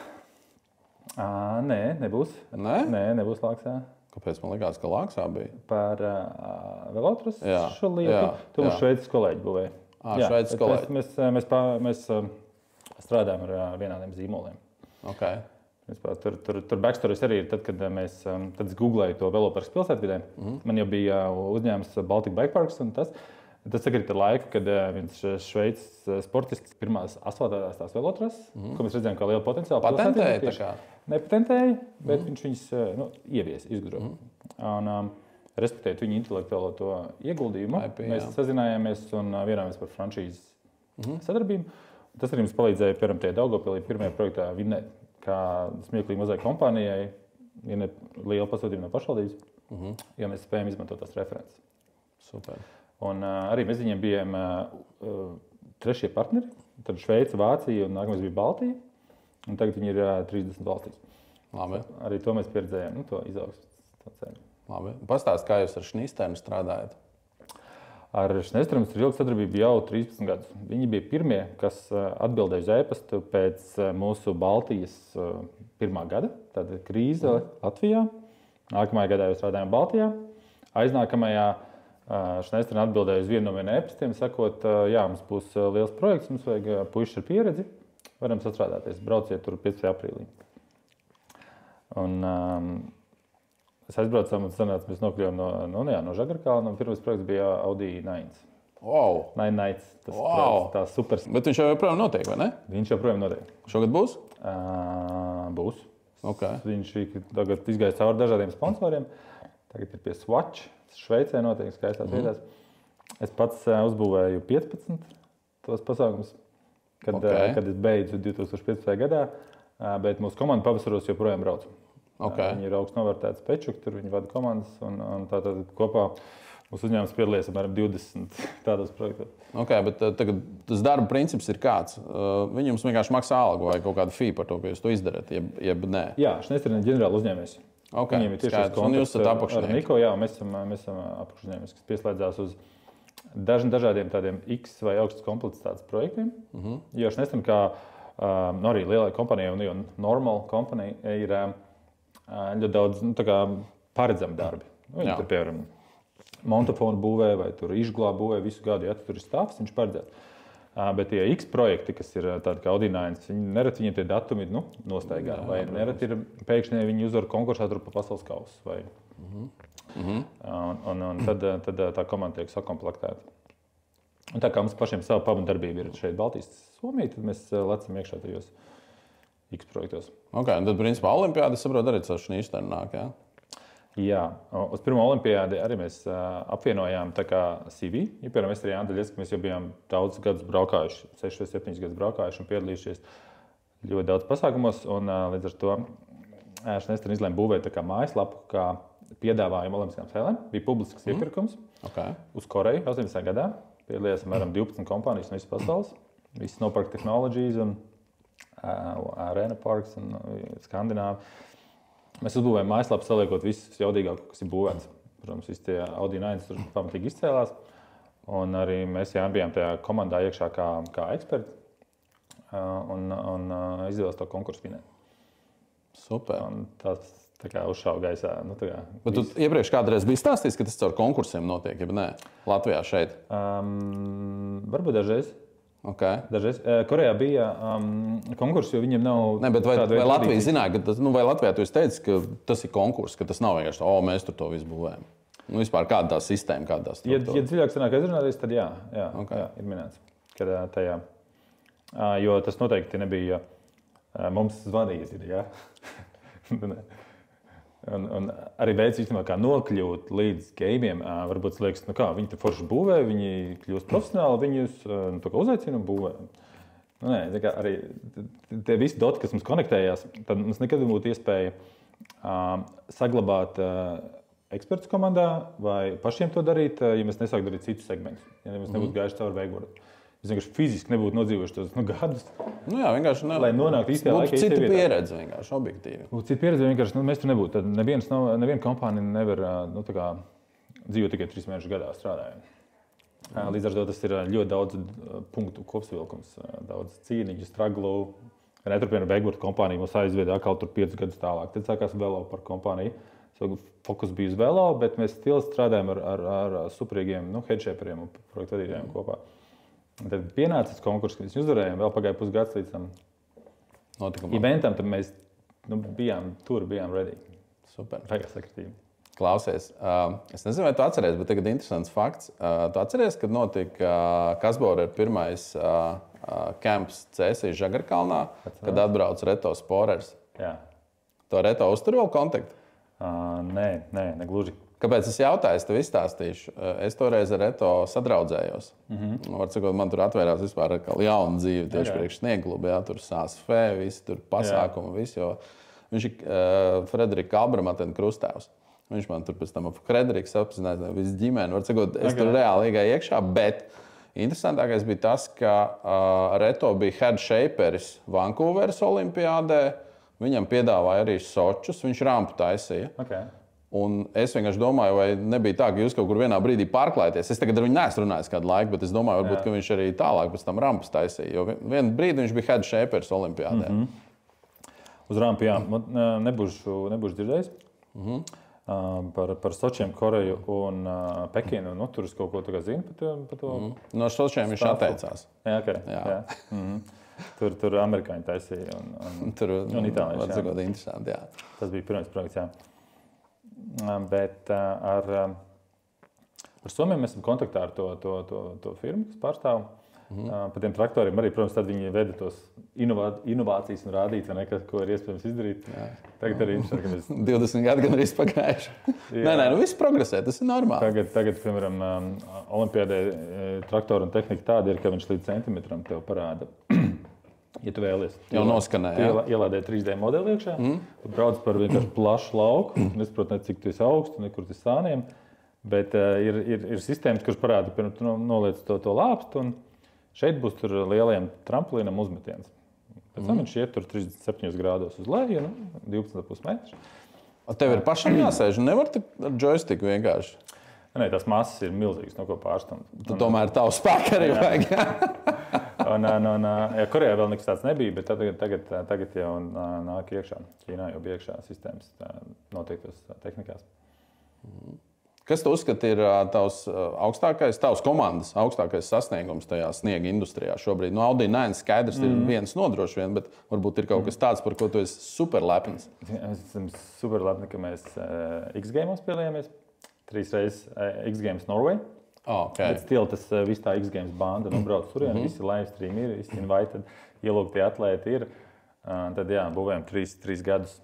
A: À, nē, nebūs.
C: Ne?
A: Nē, nebūs Lāksā.
C: Kāpēc man likās, ka Lāksā bija?
A: Par uh, velotras šo lietu. Tu mums šveicis kolēģi būvēja.
C: À, jā, šveicis kolēģi.
A: Mēs, mēs, mēs, pā, mēs uh, strādājam ar vienādiem zīmoliem.
C: Okay.
A: Tur, tur, tur backstories arī ir tad, kad mēs tad es googlēju to veloparku pilsētvidē. Mm -hmm. Man jau bija uzņēmums Baltic Bike Parks un tas. Tas sakrīt ar laiku, kad viens šveicis sportists pirmās asfaltētās tās velotras, mm -hmm. ko mēs redzējām kā lielu potenciālu.
C: Patentēja tā kā?
A: Nepatentēja, bet mm -hmm. viņš viņus nu, ievies, izgudroja. Mm -hmm. Un um, respektējot viņu intelektuālo to ieguldījumu, I P, mēs jā. sazinājāmies un vienojāmies par franšīzes mm -hmm. sadarbību. Tas arī mums palīdzēja, piemēram, tajā Daugavpilī pirmajā projektā vinnēt, kā smieklīgi mazai kompānijai, vinnēt lielu pasūtījumu no pašvaldības, mm -hmm. jo mēs spējam izmantot tās references.
C: Super.
A: Un uh, arī mēs viņiem bijām uh, trešie partneri. Tad Šveice, Vācija un nākamais bija Baltija. Un tagad viņi ir uh, trīsdesmit valstīs.
C: Labi.
A: Arī to mēs pieredzējām, nu, to izaugsmu.
C: Labi. Pastāst, kā jūs ar Šnisternu strādājat?
A: Ar Šnisternu ir ilga sadarbība jau trīspadsmit gadus. Viņi bija pirmie, kas atbildēja uz e-pastu pēc mūsu Baltijas uh, pirmā gada. Tad krīze mm. Latvijā. Nākamajā gadā jau strādājām Baltijā. Aiznākamajā Šnisterna atbildēja uz vienu no maniem e-pastiem, sakot, jā, mums būs liels projekts, mums vajag puiši ar pieredzi, varam sastrādāties, brauciet tur piecpadsmitajā aprīlī. Un um, es aizbraucu, un sanāca, mēs nokļuvām no, no, jā, no Žagarkalna, un pirmais projekts bija Audi Nines.
C: Wow!
A: Nine Nights, tas
C: wow.
A: tā super.
C: Bet viņš jau joprojām notiek, vai ne?
A: Viņš joprojām notiek.
C: Šogad būs?
A: Uh, būs.
C: Okay.
A: Viņš tagad izgāja cauri dažādiem sponsoriem, tagad ir pie Swatch. Šveicē notiek skaistās mm. vietās. Es pats uh, uzbūvēju piecpadsmit tos pasākumus, kad, okay. uh, kad es beidzu divtūkstoš piecpadsmitajā gadā, uh, bet mūsu komanda pavasaros joprojām brauc.
C: Okay.
A: Uh, viņi ir augstu novērtēti pečuki, tur viņi vada komandas, un, un tātad kopā mūsu uzņēmums piedalījās apmēram divdesmit tādos projektos.
C: Okay, bet uh, tagad tas darba princips ir kāds? Uh, viņi jums vienkārši maksā algu vai kaut kādu fee par to, ka jūs to izdarat, jeb, jeb nē?
A: Jā, Šnisterna ir ģenerāla uzņēmējs.
C: Okay,
A: Viņiem ir tieši tas kontakts ar, ar Niko, jā, mēs esam, mēs esam apakšuzņēmējs, kas pieslēdzās uz dažiem dažādiem tādiem X vai augstas komplicitātes projektiem. Mm -hmm. Jo Šnisterna, kā um, no arī lielai kompānijai un jau normal kompānija, ir um, ļoti daudz nu, paredzami darbi. Viņi tur, piemēram, montofonu būvē vai tur izglābu būvē visu gadu, ja tur ir stāvs, viņš paredzēts. Bet tie X projekti, kas ir tādi kā Audi nine, viņi nereti viņiem tie datumi nu, nostaigā. Jā, vai nereti ir pēkšņi viņi uzvar konkursā tur pa pasaules kausu. Vai... Mm-hmm. Un, un, un tad, tad tā komanda tiek sakomplektēta. Un tā kā mums pašiem savu pamatdarbību ir šeit Baltijas Somija, tad mēs lecam iekšā tajos X projektos.
C: Ok, un tad principā olimpiādi, saprot, arī caur šī īstenā nāk, jā?
A: Jā, uz pirmo olimpiādi arī mēs apvienojām tā kā C V. Ja, piemēram, es arī Andaļies, ka mēs jau bijām daudz gadus braukājuši, seši vai septiņus gadus braukājuši un piedalījušies ļoti daudz pasākumos. Un līdz ar to es nesen izlēmu būvēt tā kā mājaslapu, kā piedāvājumu olimpiskām spēlēm. Bija publisks mm. iepirkums
C: okay.
A: uz Koreju astoņdesmitajā gadā. Piedalījās apmēram divpadsmit kompānijas no visas pasaules. Visas Snowpark Technologies un uh, Arena Parks un uh, Skandināvi. Mēs uzbūvējām mājaslapu, saliekot visus jaudīgāko, kas ir būvēts. Protams, visi tie Audi nine tur pamatīgi izcēlās. Un arī mēs jā, bijām tajā komandā iekšā kā, kā eksperti. Un, un izdevās to konkursu vinēt.
C: Super.
A: Un tas tā kā uzšāva gaisā. Nu, kā,
C: Bet tu iepriekš kādreiz biji stāstījis, ka tas caur konkursiem notiek, ja nē? Latvijā šeit?
A: Um, varbūt dažreiz.
C: Okay.
A: Dažreiz. Korejā bija um, konkurss, jo viņiem nav...
C: Ne, bet vai, vai Latvija zināja, ka tas, nu, vai Latvijā tu esi teicis, ka tas ir konkurss, ka tas nav vienkārši, o, mēs tur to visu būvējam? Nu, vispār kāda tā sistēma, kāda tā struktūra?
A: Ja, ja dziļāk sanāk aizrunāties, tad jā, jā,
C: okay.
A: jā, ir minēts. Kad tajā, jo tas noteikti nebija mums zvanīt, jā. Un, un arī veids, kā nokļūt līdz gamiem, varbūt liekas, nu kā, viņi te forši būvē, viņi kļūst profesionāli, viņus nu, tā kā uzaicina un būvē. Nu, nē, tā kā arī tie visi doti, kas mums konektējās, tad mums nekad nebūtu iespēja uh, saglabāt uh, ekspertus komandā vai pašiem to darīt, uh, ja mēs nesāktu darīt citus segmentus, ja mēs nebūtu gājuši cauri veikboru. Mēs vienkārši fiziski nebūtu nodzīvojuši tos nu, gadus.
C: Nu jā, vienkārši ne,
A: lai nonāktu īstajā laikā.
C: Būtu cita pieredze vienkārši, objektīvi.
A: Būtu cita pieredze vienkārši, nu, mēs tur nebūtu. Tad neviens, nav, neviena kompānija nevar nu, tā kā, dzīvot tikai trīs mēnešus gadā strādājot. Mm. Līdz ar to tas ir ļoti daudz punktu kopsavilkums, daudz cīniņu, straglu. Neturpina veikboru kompāniju, mums aizveda atkal tur piecus gadus tālāk. Tad sākās Velo par kompāniju. Fokus bija uz Velo, bet mēs stili strādājam ar, ar, ar superīgiem nu, headshaperiem un projektu vadītājiem mm. kopā. Un tad pienācis konkurss, kad mēs uzvarējām, vēl pagāja pusgads līdz tam eventam, tad mēs nu, bijām tur, bijām ready.
C: Super.
A: Vajag sakritību.
C: Klausies, uh, es nezinu, vai tu atceries, bet tagad interesants fakts. Uh, tu atceries, kad notika uh, Kasbora pirmais uh, uh, camps Cēsīs Žagarkalnā, Atceros. Kad atbrauc Reto Sporers?
A: Jā. To
C: Reto uztur vēl kontaktu?
A: Uh, nē, nē, negluži.
C: Kāpēc es jautāju, es tev izstāstīšu. Es toreiz ar Reto sadraudzējos. Mm-hmm. Var sakot, man tur atvērās vispār jauna dzīve tieši okay. priekš sniegkluba. Jā, tur S A S F, visi tur pasākumi, visi, jo viņš ir uh, Frederika Albramatena krustāvs. Viņš man tur pēc tam ar Frederiku apzināja visu ģimeni. Var sakot, es okay. tur reāli iegāju iekšā, bet interesantākais bija tas, ka uh, Reto bija head shaperis Vankūveras olimpiādē. Viņam piedāvāja arī sočus, viņš rampu taisīja. Okay. Un es vienkārši domāju, vai nebija tā, ka jūs kaut kur vienā brīdī pārklājaties. Es tagad ar viņu neesmu runājis kādu laiku, bet es domāju, varbūt, ka viņš arī tālāk pēc tam rampas taisīja. Jo vienu brīdi viņš bija head shapers olimpiādē.
A: Mm-hmm. Uz rampu, jā. Nebūšu, nebūšu dzirdējis. Mm-hmm. Uh, par, par Sočiem, Koreju un uh, Pekinu. Nu, tur es kaut ko zinu par to. Par to
C: mm-hmm. No Sočiem viņš atteicās.
A: Jā, okay. jā. jā. Mm-hmm. Tur, tur amerikāņi taisīja un, un,
C: tur,
A: un itālieši.
C: Tas bija interesanti, jā.
A: Tas bija pirmais projekts, jā. Bet ar, ar Somiju mēs esam kontaktā ar to, to, to, to firmu, kas pārstāv. Mm-hmm. Par tiem traktoriem arī, protams, tad viņi veda tos inovā, inovācijas un rādīt, vai ne, ko ir iespējams izdarīt. Jā. Tagad arī interesanti, ka mēs...
C: divdesmit gadi gan arī pagājuši. Nē, nē, nu viss progresē, tas ir normāli.
A: Tagad, tagad piemēram, olimpiādē traktora un tehnika tāda ir, ka viņš līdz centimetram tev parāda. Ja tu vēlies,
C: jau noskanēji.
A: Tu ielādē trīs D modeli iekšā, mm. tu brauc par vienkārši plašu lauku. Nesaprot, ne cik tu esi augsts, ne kur tu esi sāniem. Bet uh, ir, ir, ir sistēmas, kuras parāda, ka tu noliec to, to lāpstu. Un šeit būs tur lielajam tramplīnam uzmetiens. Pēc tam mm. viņš iet tur trīsdesmit septiņos grādos uz leju, nu, divpadsmit komats pieci metrus.
C: Tev ir pašam jāsēž, nevar ar joystiku vienkārši?
A: Nē, tās masas ir milzīgas, no ko pārstumt.
C: Tu tomēr tavu spēku arī vajag.
A: un, un, un, ja Korejā vēl nekas tāds nebija, bet tagad, tagad, tagad jau nāk iekšā. Ķīnā jau bija iekšā sistēmas noteiktos tehnikās.
C: Kas tu uzskati ir tavs augstākais, tavs komandas augstākais sasniegums tajā sniega industrijā šobrīd? Nu, Audi nine skaidrs ir mm. viens nodroši vien, bet varbūt ir kaut kas tāds, par ko tu esi super lepns.
A: Mēs esam super lepni, ka mēs uh, X-Games piedalījāmies. Trīs reizes uh, X-Games Norway.
C: Oh, okay.
A: Bet stil tas uh, viss tā X-Games banda nobrauc turien, mm -hmm. visi live stream ir, visi invited, ielūgtie atlēti ir. Uh, tad jā, būvējam trīs, trīs gadus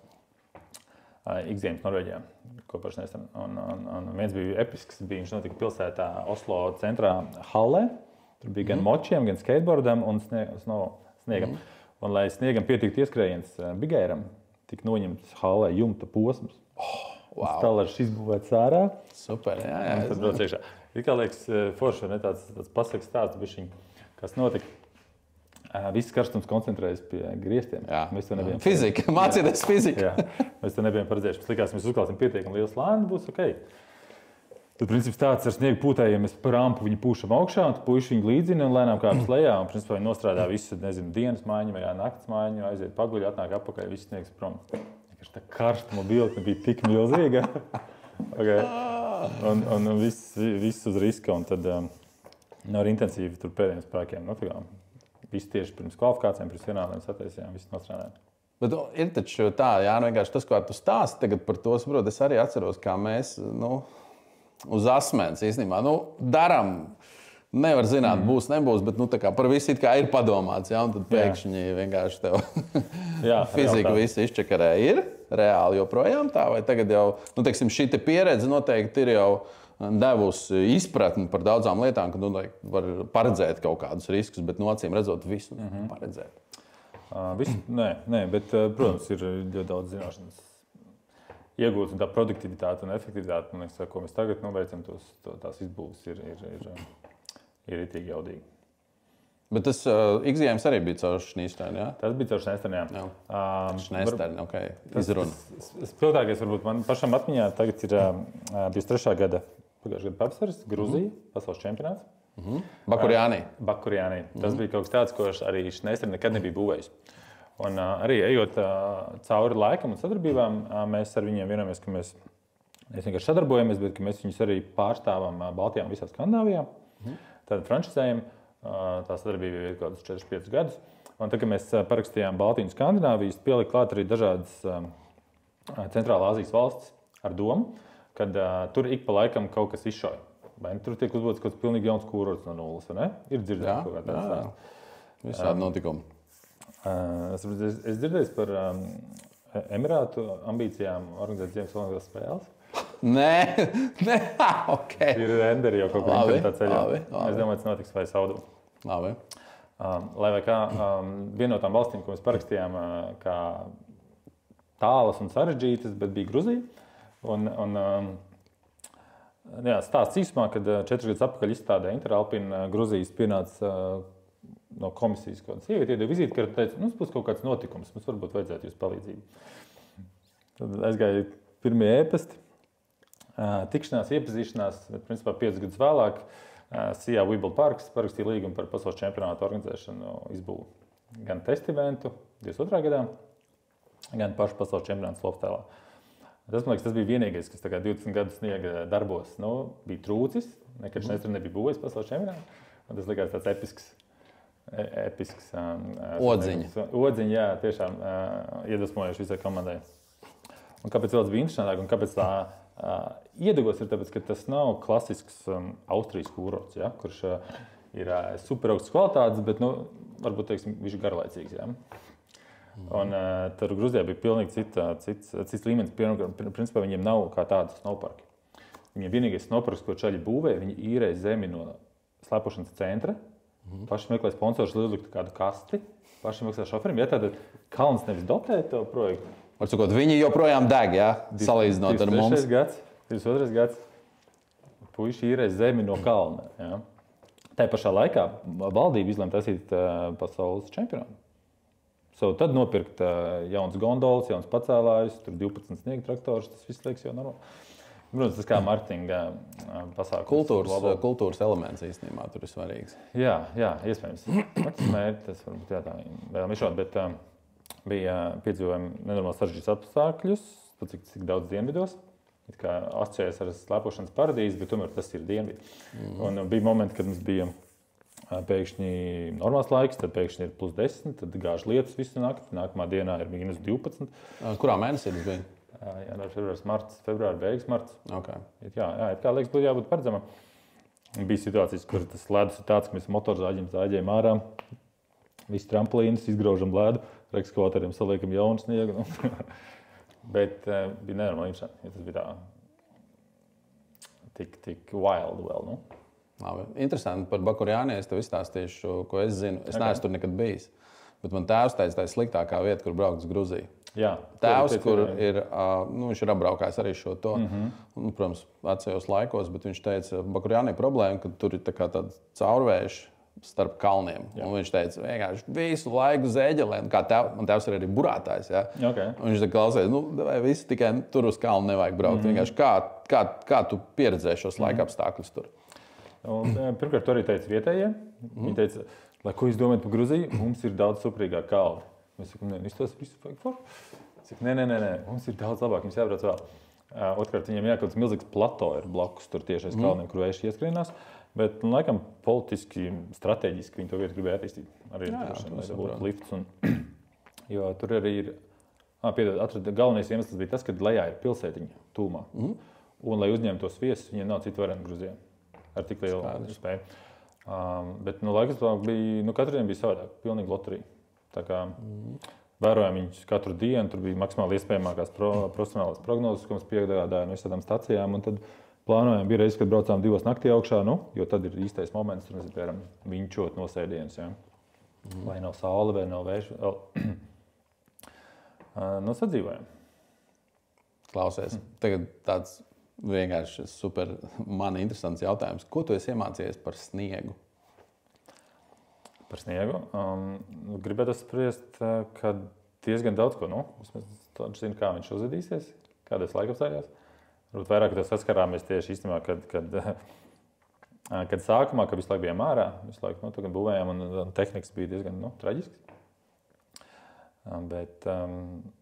A: uh, X-Games Norvēģijā. Kopš nesen. Un, un, un viens bija episks. Bija, viņš notika pilsētā Oslo centrā Hallē. Tur bija gan močiem, gan skateboardam un sniegam. Mm. Un, lai sniegam pietiktu ieskrējiens Bigēram, tika noņemts Hallē jumta posms.
C: Oh, wow.
A: Stalars izbūvēts ārā.
C: Super, jā, jā.
A: Un tad brauc iekšā. Ir kā liekas forši, ne tāds, tāds pasakas stāsts bišķiņ, kas notika. Viss karstums koncentrējas pie griestiem.
C: Jā,
A: mēs to nebijām.
C: Fizika, mācīties fiziku.
A: Jā, mēs to nebijām paredzējuši. Mēs likās, mēs uzklāsim pietiekami lielu slāni, būs ok. Tad, princips tāds ar sniegu pūtējiem, mēs par rampu viņu pūšam augšā, un puiši viņu līdzina un lēnām kāpjas lejā. Un, principā, viņi nostrādā visu, nezinu, dienas maiņu vai nakts maiņu, aiziet paguļ, atnāk apakaļ, viss sniegs prom. Tā karstuma bilde bija tik milzīga. Okay. Un, un viss, viss uz riska. Un tad um, ar intensīvi tur pēdējiem spēkiem. Nu, viss tieši pirms kvalifikācijām, pirms fināliem sataisījām, viss nostrādājām.
C: Bet ir taču tā, jā, nu vienkārši tas, ko tu stāsti tagad par to, saprot, es arī atceros, kā mēs, nu, uz asmens īstenībā, nu, daram, nevar zināt, mm. būs, nebūs, bet, nu, tā kā par visu it kā ir padomāts, jā, un tad pēkšņi jā. vienkārši tev jā, fiziku visu izčakarē. Ir reāli joprojām tā, vai tagad jau, nu, teiksim, šī te pieredze noteikti ir jau devusi izpratni par daudzām lietām, ka nu, var paredzēt kaut kādus riskus, bet no acīm redzot visu mm -hmm. paredzēt.
A: Uh, visu, nē, nē, bet, uh, protams, ir ļoti daudz zināšanas iegūtas un tā produktivitāte un efektivitāte, man liekas, ko mēs tagad nu, veicam, tos, to, tās izbūves ir, ir, ir, ir itīgi jaudīgi.
C: Bet tas uh, X-Games arī bija caur Šņīsterni, jā?
A: Tas bija caur Šņīsterni, jā. jā.
C: Um, Šņīsterni, ok, izruna.
A: Spilgtākais varbūt man pašam atmiņā tagad ir uh, divdesmit trešā gada pagājušā gada pavasaris, Gruzija, mm -hmm. pasaules čempionāts.
C: Mm -hmm. Bakurjānī.
A: Bakurjānī. Tas mm -hmm. bija kaut kas tāds, ko arī Šņīsterni nekad nebija būvējis. Un uh, arī ejot uh, cauri laikam un sadarbībām, uh, mēs ar viņiem vienojamies, ka mēs, mēs vienkārši sadarbojamies, bet ka mēs viņus arī pārstāvam uh, Baltijā un visā Skandināvijā. Mm -hmm. Tad frančizējam. Tā sadarbība ir kaut kādus četrus piecus gadus. Un tad, kad mēs parakstījām Baltiju un Skandināvijas, pielika klāt arī dažādas um, Centrālā Āzijas valstis ar domu, kad uh, tur ik pa laikam kaut kas izšauj. Vai tur tiek uzbūvēts kaut kāds pilnīgi jauns kūrots no nulles, vai ne? Ir dzirdēts kaut kā tāds stāsts.
C: Visādi notikumi.
A: Uh, es, es, es dzirdēju par um, Emirātu ambīcijām organizēt Ziemas Olimpiskās spēles.
C: Nē, nē, ok.
A: Ir renderi jau kaut kur internetā ceļā.
C: Labi, labi.
A: Es domāju, tas notiks vai Saudū.
C: Labi.
A: Um, lai vai kā, um, viena no tām valstīm, ko mēs parakstījām, uh, kā tālas un sarežģītas, bet bija Gruzija. Un, un, um, jā, stāsts īsumā, kad uh, četrus gadus atpakaļ izstādē Interalpina Gruzijas pienāca uh, no komisijas kaut kāda sieviete, iedeva vizīti, ka teica, mums būs kaut kāds notikums, mums varbūt vajadzētu jūs palīdzību. Tad aizgāja pirmie ēpasti. Uh, tikšanās, iepazīšanās, bet principā piecus gadus vēlāk uh, Sijā Wimbledon Parks parakstīja līgumu par pasaules čempionātu organizēšanu, izbūvu gan test eventu divdesmit otrā gadā, gan pašu pasaules čempionātu slopstēlā. Tas, man liekas, tas bija vienīgais, kas divdesmit gadus sniega darbos, nu, bija trūcis, nekad šeit mm. nebija būvējis pasaules čempionātu, un tas likās tāds episks. episks um,
C: Odziņa.
A: Odziņa, jā, tiešām uh, iedvesmojoši visai komandai. Un kāpēc vēl tas bija interesantāk un kāpēc tā Uh, iedegos ir tāpēc, ka tas nav klasisks um, Austrijas kūrots, ja, kurš uh, ir uh, superaugstas kvalitātes, bet, nu, varbūt, teiksim, viņš ir garlaicīgs, ja. Mm. Un uh, tur Gruzijā bija pilnīgi cita, cits, cits līmenis. Principā viņiem nav kā tādas snowparki. Viņiem vienīgais snowparks, ko čaļi būvē, viņi īrē zemi no slēpošanas centra, mm. paši meklē sponsorus, likt kādu kasti, paši maksā šoferim. Ja tātad kalns nevis dotē to projektu,
C: Varbūt viņi joprojām deg, jā, salīdzinot ar mums.
A: divdesmit otrais gads. Puiši īrē zemi no kalna. Jā. Tā pašā laikā valdība izlēma taisīt uh, pasaules čempionātu. So, tad nopirkt uh, jauns gondolas, jauns pacēlājus, tur divpadsmit sniega traktorus, tas viss liekas jau normāli. Protams, tas kā marketinga uh, pasākums.
C: Kultūras, kultūras elements īstenībā tur ir svarīgs.
A: Jā, jā, iespējams. Tas mērķi, tas varbūt jā, tā vēl mišot, bet uh, bija piedzīvojumi nenormāli sarežģīts apstākļus, cik, cik daudz dienvidos. it kā asociējas ar slēpošanas paradīzi, bet tomēr tas ir dienvidi. Mm. Un bija momenti, kad mums bija pēkšņi normāls laiks, tad pēkšņi ir plus desmit, tad gāž lietus visu nakti, nākamā dienā ir mīnus divpadsmit.
C: Kurā mēnesī tas bija?
A: Janvārs, februārs, marts, februāra beigas, marts.
C: Okay.
A: Jā, jā, kā liekas, būtu jābūt paredzamam. Bija situācijas, kur tas ledus ir tāds, ka mēs motorzāģiem zāģējam ārā, visu tramplīnus, izgraužam ledu, ar ekskavatoriem saliekam jaunu sniegu. Bet uh, bija nenormāli interesanti, ja tas bija tā tik, tik wild vēl. Nu.
C: Labi. Interesanti par Bakurjāni. Es tev izstāstīšu, ko es zinu. Es okay. neesmu tur nekad bijis. Bet man tēvs teica, tā ir sliktākā vieta, kur braukt uz Gruziju.
A: Jā,
C: tēvs, kur ir, nu, viņš ir apbraukājis arī šo to. Mm-hmm. Un, protams, vecajos laikos, bet viņš teica, Bakurjāni problēma, ka tur ir tā kā tāds caurvējš starp kalniem. Jā. Un viņš teica, vienkārši visu laiku zēģelē. Kā tev, man tēvs ir arī burātājs. Ja?
A: Okay.
C: Un viņš klausies, nu, vai visi tikai tur uz kalnu nevajag braukt. Mm-hmm. Vienkārši kā, kā, kā tu pieredzēji šos laika apstākļus tur?
A: Un, pirmkārt, to arī teica vietējie. Mm-hmm. Viņi teica, lai ko jūs domājat par Gruziju, mums ir daudz suprīgāk kalni. Mēs sakām, nē, tas visu vajag for. Saku, nē, nē, nē, nē, mums ir daudz labāk, jums jābrauc vēl. Otrkārt, viņiem jākauts milzīgs plato ir blakus tur tieši aiz mm. kalniem, kur vējš ieskrienās. Bet, nu, laikam, politiski, strateģiski viņi to vietu gribēja attīstīt. Arī jā, jā, tur, lai būtu lifts. Un, jo tur arī ir, ā, piedod, atrada, galvenais iemesls bija tas, ka lejā ir pilsētiņa tūmā. Mm. Un, lai uzņemtu tos viesus, viņiem nav citu variantu Gruzijā. Ar tik lielu spēju. Um, bet, nu, laikas bija, nu, katru dienu bija savādāk, pilnīgi loterija. Tā kā mm. vērojām viņus katru dienu, tur bija maksimāli iespējamākās pro, profesionālās prognozes, ko mums piegādāja no visādām stacijām. Un tad plānojām, bija reizes, kad braucām divos naktī augšā, nu, jo tad ir īstais moments, tur mēs piemēram viņčot no sēdienas, ja? mm. vai nav saule, vai nav vējš. Nu, sadzīvojam.
C: Klausies, tagad tāds vienkārši super man interesants jautājums. Ko tu esi iemācījies par sniegu?
A: Par sniegu? Um, gribētu spriest, ka diezgan daudz ko, nu, es zinu, kā viņš uzvedīsies, kādos laikapstākļos. Varbūt vairāk to saskarāmies tieši īstenībā, kad, kad, kad sākumā, kad visu laiku bijām ārā, visu laiku nu, būvējām un, un tehnikas bija diezgan nu, traģisks. Bet um,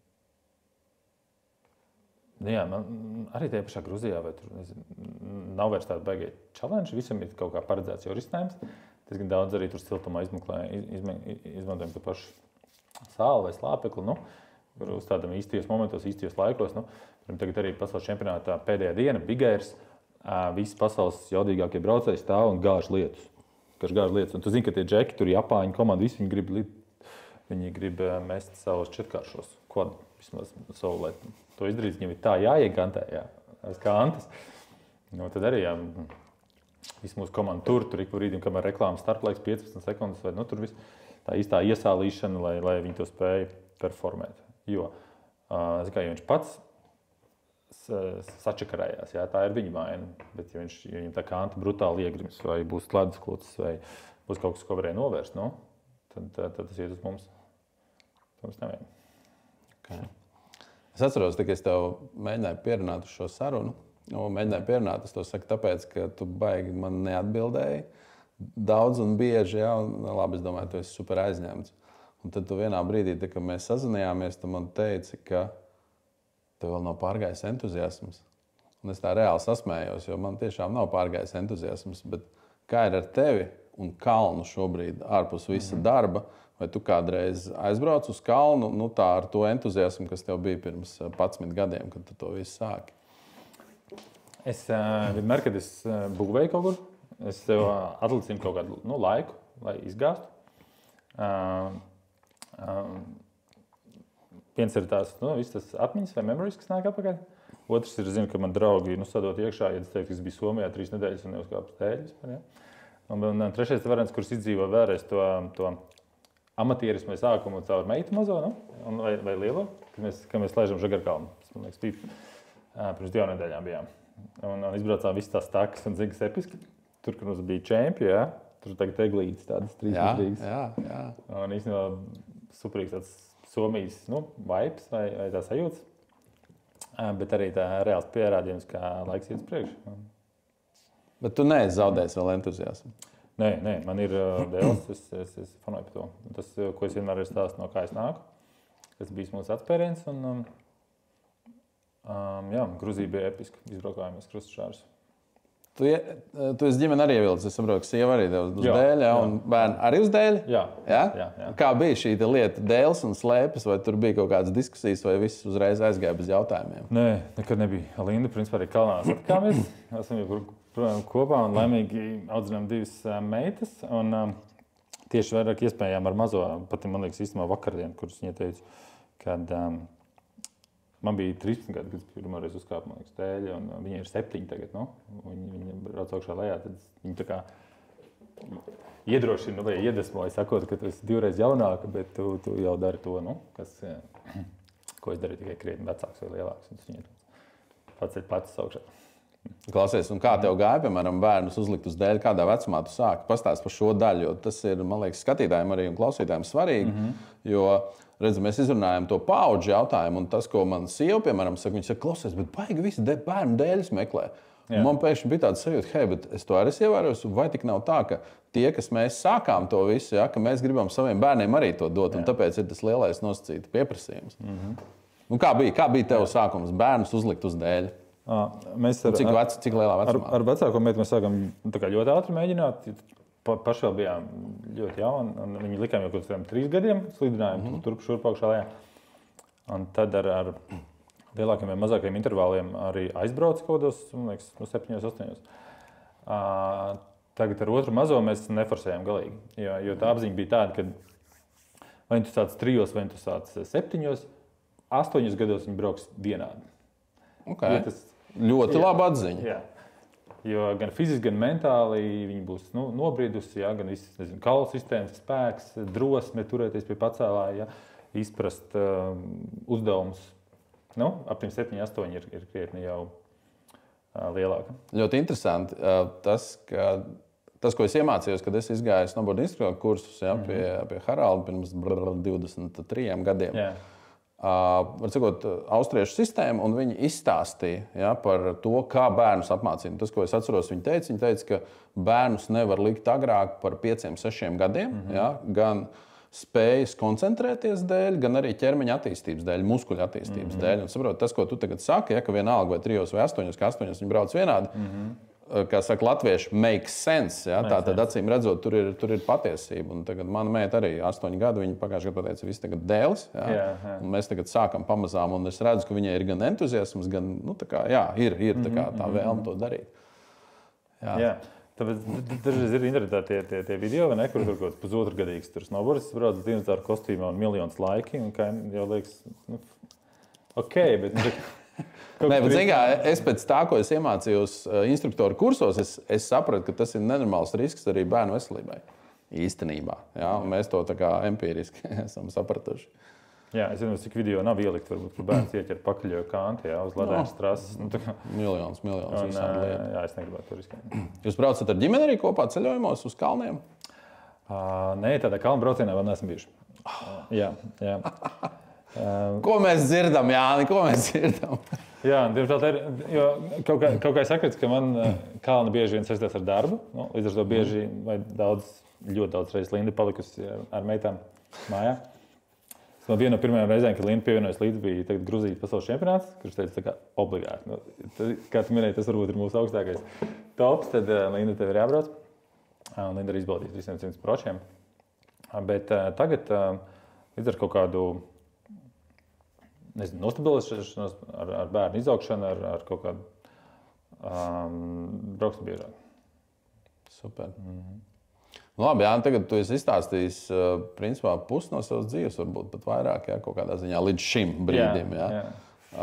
A: jā, man, arī tajā pašā Gruzijā vai tur nezinu, nav vairs tāda baigie challenge, visam ir kaut kā paredzēts jau risinājums. Diezgan daudz arī tur siltumā izmeklē, izme, izmantojam to pašu sāli vai slāpekli, nu, kur uzstādām īstajos momentos, īstajos laikos. Nu. Tagad arī pasaules čempionātā pēdējā diena, Big Airs, visi pasaules jaudīgākie braucēji stāv un gāž lietus. Gāž, gāž lietus. Un tu zini, ka tie džeki, tur Japāņu komanda, visi viņi grib, viņi grib mest savus četrkāršos kvadu. Vismaz savu, lai to izdarīt, viņam ir tā jāiegantē, jā, kā antas. Nu, tad arī, jā, visi mūsu komanda tur, tur ik pa brīdim, kamēr reklāmas starplaiks piecpadsmit sekundes, vai nu, tur viss tā īstā iesālīšana, lai, lai viņi to spēja performēt. Jo, uh, kā, jo viņš pats sačakarējās, jā, tā ir viņa vaina. Bet ja viņš, ja viņam tā kā anta brutāli iegrims, vai būs ledus klucis, vai būs kaut kas, ko varēja novērst, nu, tad, tad, tad tas iet uz mums. To mums nevajag.
C: Okay. Es atceros, ka es tev mēģināju pierunāt uz šo sarunu. Nu, mēģināju pierunāt, es to saku tāpēc, ka tu baigi man neatbildēji daudz un bieži, jā, un labi, es domāju, tu esi super aizņemts. Un tad tu vienā brīdī, tā, kad mēs sazinājāmies, tu man teici, ka tev vēl nav pārgājis entuziasms. Un es tā reāli sasmējos, jo man tiešām nav pārgājis entuziasms. Bet kā ir ar tevi un kalnu šobrīd ārpus visa mm-hmm. darba? Vai tu kādreiz aizbrauc uz kalnu nu, tā ar to entuziasmu, kas tev bija pirms padsmit gadiem, kad tu to visu sāki?
A: Es uh, vienmēr, kad es uh, būvēju kaut kur, es sev uh, atlicinu kaut kādu nu, laiku, lai izgāstu. Uh, uh, Viens ir tās nu, tas atmiņas vai memories, kas nāk apakaļ. Otrs ir, zinu, ka man draugi nu, sadot iekšā, ja es teiktu, ka es biju Somijā trīs nedēļas un neuzkāpu stēļ vispār. Ja? Un, un, un trešais variants, kurš izdzīvo vēlreiz to, to amatierismu vai sākumu caur meitu mazo nu? un, vai, vai lielo, kad mēs, kad mēs laižam Žagarkalnu. Tas, man liekas, bija pirms divām nedēļām bijām. Un, un izbraucām visas tās takas un zigas episki. Tur, kur mums bija čempi, ja? Tur tagad eglītes tādas trīs metrīgas.
C: Jā, jā.
A: Un īstenībā superīgs tāds Somijas nu, vibes vai, vai tā sajūtas, bet arī tā reāls pierādījums, kā laiks iet uz priekšu.
C: Bet tu neesi zaudējis vēl entuziasmu?
A: Nē, nē, man ir uh, dēls, es, es, es fanoju par to. Tas, ko es vienmēr ir stāstu, no kā es nāku, kas bijis mūsu atspēriens. Un, um, Um, jā, Gruzija bija episka. Izbraukājāmies Krustšārus.
C: Tu, tu esi ģimene arī ievilcis. Es saprotu, ka sieva arī tev uz
A: Jā,
C: dēļ, jā,
A: jā.
C: un bērni arī uz dēļ?
A: Jā,
C: jā?
A: jā, jā.
C: Kā bija šī lieta dēls un slēpes, vai tur bija kaut kādas diskusijas, vai viss uzreiz aizgāja bez jautājumiem?
A: Nē, nekad nebija. Linda, principā, arī kalnā satikāmies. Esam jau kopā un laimīgi audzinām divas meitas. Un, um, tieši vairāk iespējām ar mazo, pat man liekas, īstenībā vakardien, kurus viņa teica, kad um, man bija trīspadsmit gadi, kad pirmoreiz uzkāpa, man liekas, dēļa, un viņa ir septiņi tagad, nu? Viņa, viņa brauc augšā lejā, tad viņa tā kā iedrošina vai iedvesmoja, sakot, ka tu esi divreiz jaunāka, bet tu, tu jau dari to, nu, kas, ko es darīju tikai krietni vecāks vai lielāks, un tas viņa pats ir pats augšā.
C: Klausies, un kā tev gāja, piemēram, bērnus uzlikt uz dēļ, kādā vecumā tu sāki? Pastāst par šo daļu, jo tas ir, man liekas, skatītājiem arī un klausītājiem svarīgi, mm-hmm. jo, redz, mēs izrunājam to paudžu jautājumu, un tas, ko man sieva, piemēram, saka, viņa saka, klausies, bet baigi visi de, bērnu dēļus meklē. Man pēkšņi bija tāds sajūta, hei, bet es to arī ievēroju, vai tik nav tā, ka tie, kas mēs sākām to visu, ja, ka mēs gribam saviem bērniem arī to dot, un Jā. Tāpēc ir tas lielais nosacīta pieprasījums. Mm-hmm. Nu, kā bija, kā bija tev sākums bērnus uzlikt uz dēļ?
A: Mēs ar,
C: cik, vec, cik lielā vecumā?
A: Ar, ar vecāko meitu mēs sākām ļoti ātri mēģināt. Pa, paši vēl bijām ļoti jauni. Viņi likām jau kaut kādiem trīs gadiem. Slidinājām mm-hmm. turp šurp augšā lejā. Un tad ar, ar lielākiem vai mazākiem intervāliem arī aizbrauca kaut kādos, man liekas, no septiņos, astoņos. Uh, tagad ar otru mazo mēs neforsējām galīgi. Jo, jo tā apziņa bija tāda, ka vai tu sāc trijos, vai tu sāc septiņos, astoņos gados viņi brauks vienādi.
C: Okay. Tas, ļoti jā, laba atziņa.
A: Jā. Jo gan fiziski, gan mentāli viņi būs nu, nobriedusi, jā, gan viss, nezinu, kaulu sistēmas spēks, drosme turēties pie pacēlāja, izprast uh, uzdevumus. Nu, apmēram septiņi, astoņi ir, ir krietni jau uh, lielāka. Ļoti interesanti.
C: Uh, tas, ka, tas, ko es iemācījos, kad es izgāju snowboard instruktoru kursus jā, pie, mm-hmm. pie Haralda pirms divdesmit trim gadiem. Jā. Uh, var sakot, austriešu sistēmu, un viņi izstāstīja ja, par to, kā bērnus apmācīt. Tas, ko es atceros, viņi teica, viņi teica, ka bērnus nevar likt agrāk par pieciem, sešiem gadiem, mm-hmm. ja, gan spējas koncentrēties dēļ, gan arī ķermeņa attīstības dēļ, muskuļu attīstības mm-hmm. dēļ. Un saprot, tas, ko tu tagad saki, ja, ka vienalga vai trijos vai astoņos, ka astoņos viņi brauc vienādi, mm-hmm. kā saka latvieši, makes sense. Ja? Tā tad acīm redzot, tur ir, tur ir patiesība. Un tagad mana meita arī astoņi gadi, viņa pagājušajā gadā pateica, visi tagad dēlis. Ja? Jā, jā. Un mēs tagad sākam pamazām, un es redzu, ka viņai ir gan entuziasms, gan, nu, tā kā, jā, ir, ir tā, kā, tā vēlme to darīt. Jā.
A: Jā. Tāpēc dažreiz ir internetā tie, tie, tie video, ne, kur tur kaut kāds pusotru gadīgs tur snowboards brauc uz dinozauru kostīmā un miljonus laiki, un kā jau liekas, nu, ok, bet...
C: Nē, bet, zin, kā, es pēc tā, ko es iemācījos instruktoru kursos, es, es sapratu, ka tas ir nenormāls risks arī bērnu veselībai. Īstenībā. Ja? Mēs to tā kā empīriski esam sapratuši.
A: Jā, es zinu, cik video nav ielikt, varbūt, kur bērns ieķer pakaļoju kanti, jā, uz ledēnas trases. Nu, kā...
C: Miljons, miljons. Un,
A: jā, es negribētu to riskēt.
C: Jūs braucat ar ģimeni arī kopā ceļojumos uz kalniem?
A: Uh, nē, tādā kalnu braucienā vēl neesam bijuši. Uh, jā, jā.
C: Uh, ko mēs dzirdam, Jāni? Ko mēs dzirdam?
A: Jā, diemžēl tā ir, jo kaut kā, kaut kā es sakrits, ka man kalni bieži vien saistās ar darbu. Nu, līdz ar to bieži vai daudz, ļoti daudz reizes Linda palikusi ar meitām mājā. No viena no pirmajām reizēm, kad Linda pievienojas līdzi, bija tagad Gruzijas pasaules čempionāts, kurš teica tā kā obligāti. Nu, tad, kā tu minēji, tas varbūt ir mūsu augstākais tops, tad uh, Linda tev ir jābrauc. Un Linda ir izbaudījusi trīs simti pročiem. Bet uh, tagad uh, līdz ar kaut kādu nezinu, nostabilizēšanos, ar, ar bērnu izaugšanu, ar, ar kaut kādu um, braukstu biežāk.
C: Super. Mm-hmm. Labi, Jā, tagad tu esi izstāstījis principā pusi no savas dzīves, varbūt pat vairāk, jā, kaut kādā ziņā līdz šim brīdim. Jā, jā. Jā.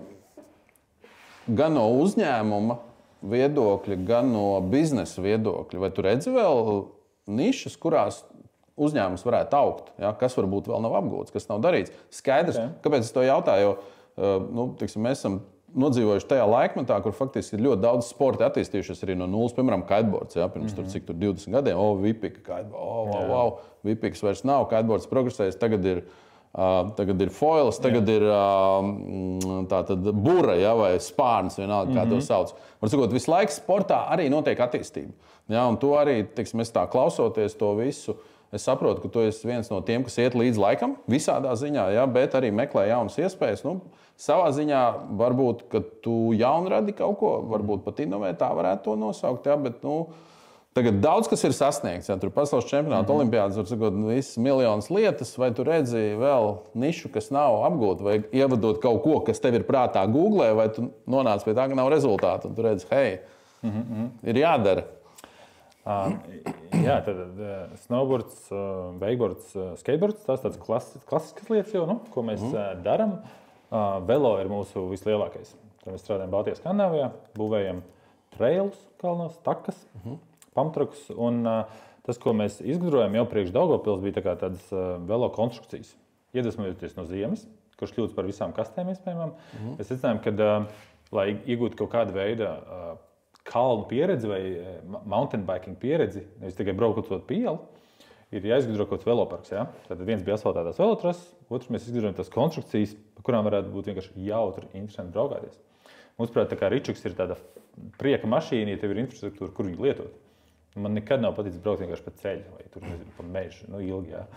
C: Uh, gan no uzņēmuma viedokļa, gan no biznesa viedokļa. Vai tu redzi vēl nišas, kurās uzņēmums varētu augt? Jā? Kas varbūt vēl nav apgūts, kas nav darīts? Skaidrs, okay. Kāpēc es to jautāju? Jo, uh, nu, tiksim, mēs esam nodzīvojuši tajā laikmetā, kur faktiski ir ļoti daudz sporta attīstījušies arī no nulles, piemēram, kiteboards. Ja? Pirms mm-hmm. tur, cik tur divdesmit gadiem, o, vipika, kiteboards, o, wow, wow, vipikas vairs nav, kiteboards progresējis, tagad ir, uh, tagad ir foils, tagad Jā. ir uh, tātad bura, ja? Vai spārns, vienalga, kā mm-hmm. to sauc. Var sakot, visu laiku sportā arī notiek attīstība. Ja? Un to arī, tiksim, es tā klausoties to visu, Es saprotu, ka tu esi viens no tiem, kas iet līdz laikam, visādā ziņā, ja, bet arī meklē jaunas iespējas. Nu, savā ziņā varbūt, ka tu jaunradi kaut ko, varbūt pat inovē, tā varētu to nosaukt. Ja, bet, nu, tagad daudz kas ir sasniegts. Ja, tur pasaules čempionāta, mm-hmm. olimpiādas, var sakot, visas miljonas lietas, vai tu redzi vēl nišu, kas nav apgūta, vai ievadot kaut ko, kas tev ir prātā Google, vai tu nonāc pie tā, ka nav rezultātu, un tu redzi, hei, mm-hmm. ir jādara.
A: Uh, jā, tad uh, snowboards, uh, wakeboards, uh, skateboards, tās tādas klasis, klasiskas lietas jau, nu, ko mēs mm. uh, darām. Uh, velo ir mūsu vislielākais. Tad mēs strādājam Baltijas Skandināvijā, būvējam trailus, kalnos, takas, mm. pamtrakus. Un uh, tas, ko mēs izgudrojam jau priekš Daugavpils, bija tā kā tādas uh, velo konstrukcijas. Iedvesmojoties no ziemas, kurš kļūst par visām kastēm iespējamām. Mm. Mēs secinājām, ka, uh, lai iegūtu kaut kādu veidu uh, kalnu pieredzi vai mountain biking pieredzi, nevis tikai braukot pa ielu, ir jāizgudro kaut kāds veloparks. Ja? Tātad viens bija asfaltētās velotrases, otrs mēs izgudrojam tās konstrukcijas, pa kurām varētu būt vienkārši jautri, interesanti braukāties. Mūsuprāt, tā kā Ričuks ir tāda prieka mašīna, ja tev ir infrastruktūra, kur viņu lietot. Man nekad nav paticis braukt vienkārši pa ceļu vai tur, nezinu, pa mežu, nu, ilgi. Ja?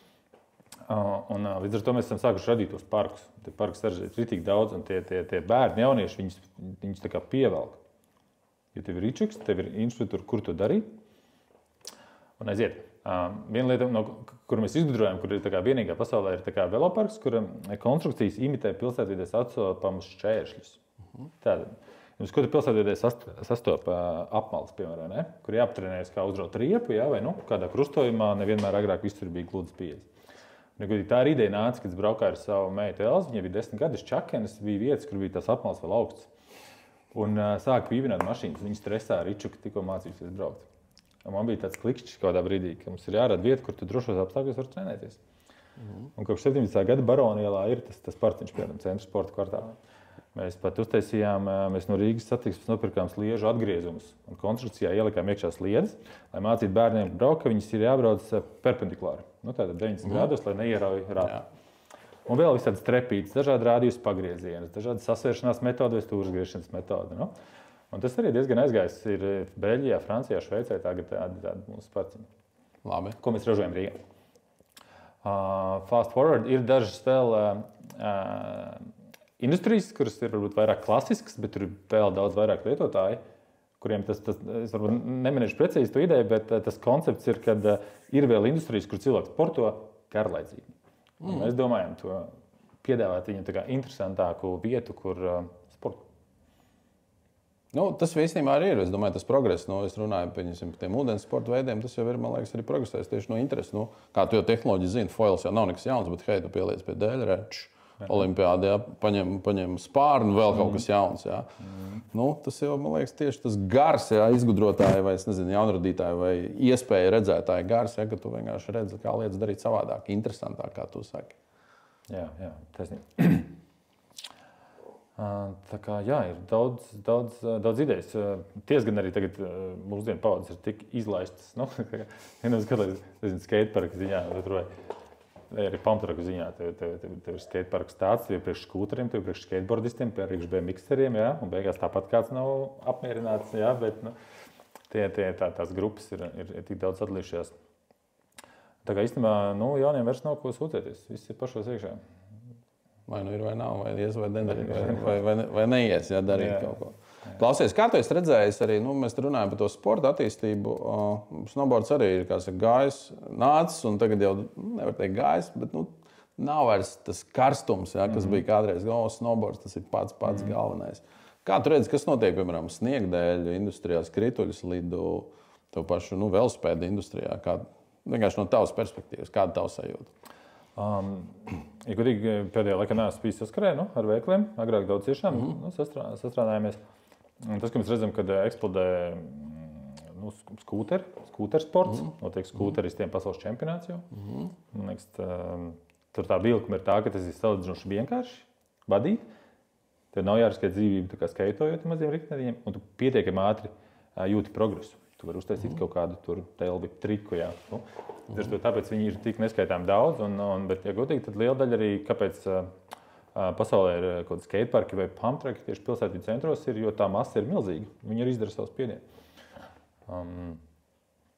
A: Un līdz ar to mēs esam sākuši radīt tos parkus. Tie parki sarežģīt ritīgi daudz, un tie, tie, tie bērni, jaunieši, viņus, viņus tā kā pievelk. Ja tev ir Ričuks, tev ir infrastruktūra, kur to darīt. Un aiziet. Um, viena lieta, no, kur mēs izgudrojam, kur ir tā kā vienīgā pasaulē, ir tā kā veloparks, kur konstrukcijas imitē pilsētvidē sastopamus šķēršļus. Uh-huh. Tātad, jums, ko tu pilsētvidē sastopa apmales, piemēram, ne? Kur jāaptrenējas kā uzraut riepu, ja? Vai nu, kādā krustojumā nevienmēr agrāk visur bija glūdas pieejas. Tā ir ideja nāca, kad es braukāju ar savu meitu Elzi, viņai bija desmit gadi, Čakenes, bija vietas, kur bija tās apmales vēl augsts. Un uh, sāka pīvināt mašīnas. Viņi stresā Ričuka tikko mācījusies braukt. Un man bija tāds klikšķis kādā brīdī, ka mums ir jārada vieta, kur tu drošos apstākļos var trenēties. Mm-hmm. Un kopš septiņdesmitā gada Baronielā ir tas, tas parciņš, piemēram, centra sporta kvartālā. Mēs pat uztaisījām, mēs no Rīgas satiksmes nopirkām sliežu atgriezumus un konstrukcijā ielikām iekšā sliedes, lai mācītu bērniem braukt, ka viņas ir jābrauc perpendikulāri. Nu, tātad deviņdesmit mm-hmm. grādos, lai neierauj ratu. Un vēl visādas trepītes, dažādi rādījus pagriezienus, dažādas sasvēršanās metodi vai stūrgriešanas metodi. Nu? Un tas arī diezgan aizgājis. Ir Beļģijā, Francijā, Šveicē tagad tādi, tādi mūsu parciņi. Labi. Ko mēs ražojam Rīgā. Uh, fast forward ir dažas vēl uh, uh, industrijas, kuras ir varbūt vairāk klasiskas, bet tur ir vēl daudz vairāk lietotāji, kuriem tas, tas es varbūt neminēšu precīzi to ideju, bet uh, tas koncepts ir, kad uh, ir vēl industrijas, kur cilvēks sporto garlaicīgi. Mm. Mēs domājam to piedāvāt viņam tā kā interesantāku vietu, kur uh, sportu.
C: Nu, tas īstenībā arī ir. Es domāju, tas progress, nu, es runāju par tiem ūdens sporta veidiem, tas jau ir, man liekas, arī progresējis tieši no intereses. Nu, kā tu jau tehnoloģi zini, foils jau nav nekas jauns, bet hei, tu pieliec pie dēļreču, olimpiādi, ja, paņem, paņem spārnu, vēl kaut kas jauns. Ja. Mm. Nu, tas jau, man liekas, tieši tas gars, ja, izgudrotāji vai, es nezinu, jaunradītāji vai iespēja redzētāji gars, ja, ka tu vienkārši redzi, kā lietas darīt savādāk, interesantāk, kā tu saki.
A: Jā, jā, taisnība. Tā kā, jā, ir daudz, daudz, daudz idejas. Tiesgan arī tagad mūsdienu paudzes ir tik izlaistas. Nu, vienos skatās, nezinu, skateparka ziņā, vai arī pamtraku ziņā. Tev, tev, tev, tev ir skateparks tāds, tev ir priekš skūteriem, tev ir priekš skateboardistiem, priekš B M X-eriem, jā, un beigās tāpat kāds nav apmierināts, jā, bet nu, tie, tie, tā, tās grupas ir, ir, ir tik daudz atlījušās. Tā kā īstenībā, nu, jauniem vairs nav ko sūtēties, viss ir pašos iekšā.
C: Vai nu ir, vai nav, vai ies, vai nedarīt, vai, vai, vai, vai neies, ja darīt jā. Kaut ko. Klausies, kā tu esi redzējis arī, nu, mēs runājam par to sporta attīstību, uh, snowboards arī ir, kā saka, gājis, nācis, un tagad jau, nevar teikt gājis, bet, nu, nav vairs tas karstums, ja, kas mm-hmm. bija kādreiz, oh, snowboards, tas ir pats, pats mm-hmm. galvenais. Kā tu redzi, kas notiek, piemēram, sniegdēļu industrijās, krituļus lidu, tev pašu, nu, velospēdu industrijā, kā, vienkārši no tavas perspektīvas, kāda tavs sajūta?
A: Um, ja godīgi, pēdējā laikā neesmu bijis saskarē nu, ar veikliem, agrāk daudz ciešām mm-hmm. nu, sastrā, sastrādājāmies. Un tas, ka mēs redzam, kad eksplodē nu, skūteri, skūtersports, mm-hmm. notiek skūteristiem pasaules čempionāts jau. Mm-hmm. Man liekas, tā, tur tā vilkuma ir tā, ka tas ir salīdzinoši vienkārši vadīt. Tev nav jāriskē dzīvību tā kā skeitojot maziem riteņiem, un tu pietiekami ātri jūti progresu. Tu vari uztaisīt mm. kaut kādu tur telvi triku, jā. Nu, mm. Tāpēc viņi ir tik neskaitām daudz, un, un, bet, ja godīgi, tad liela daļa arī, kāpēc uh, pasaulē ir kaut kādi skateparki vai pumptraki tieši pilsētvidu centros, ir, jo tā masa ir milzīga. Viņi arī izdara savu spiedienu. Um,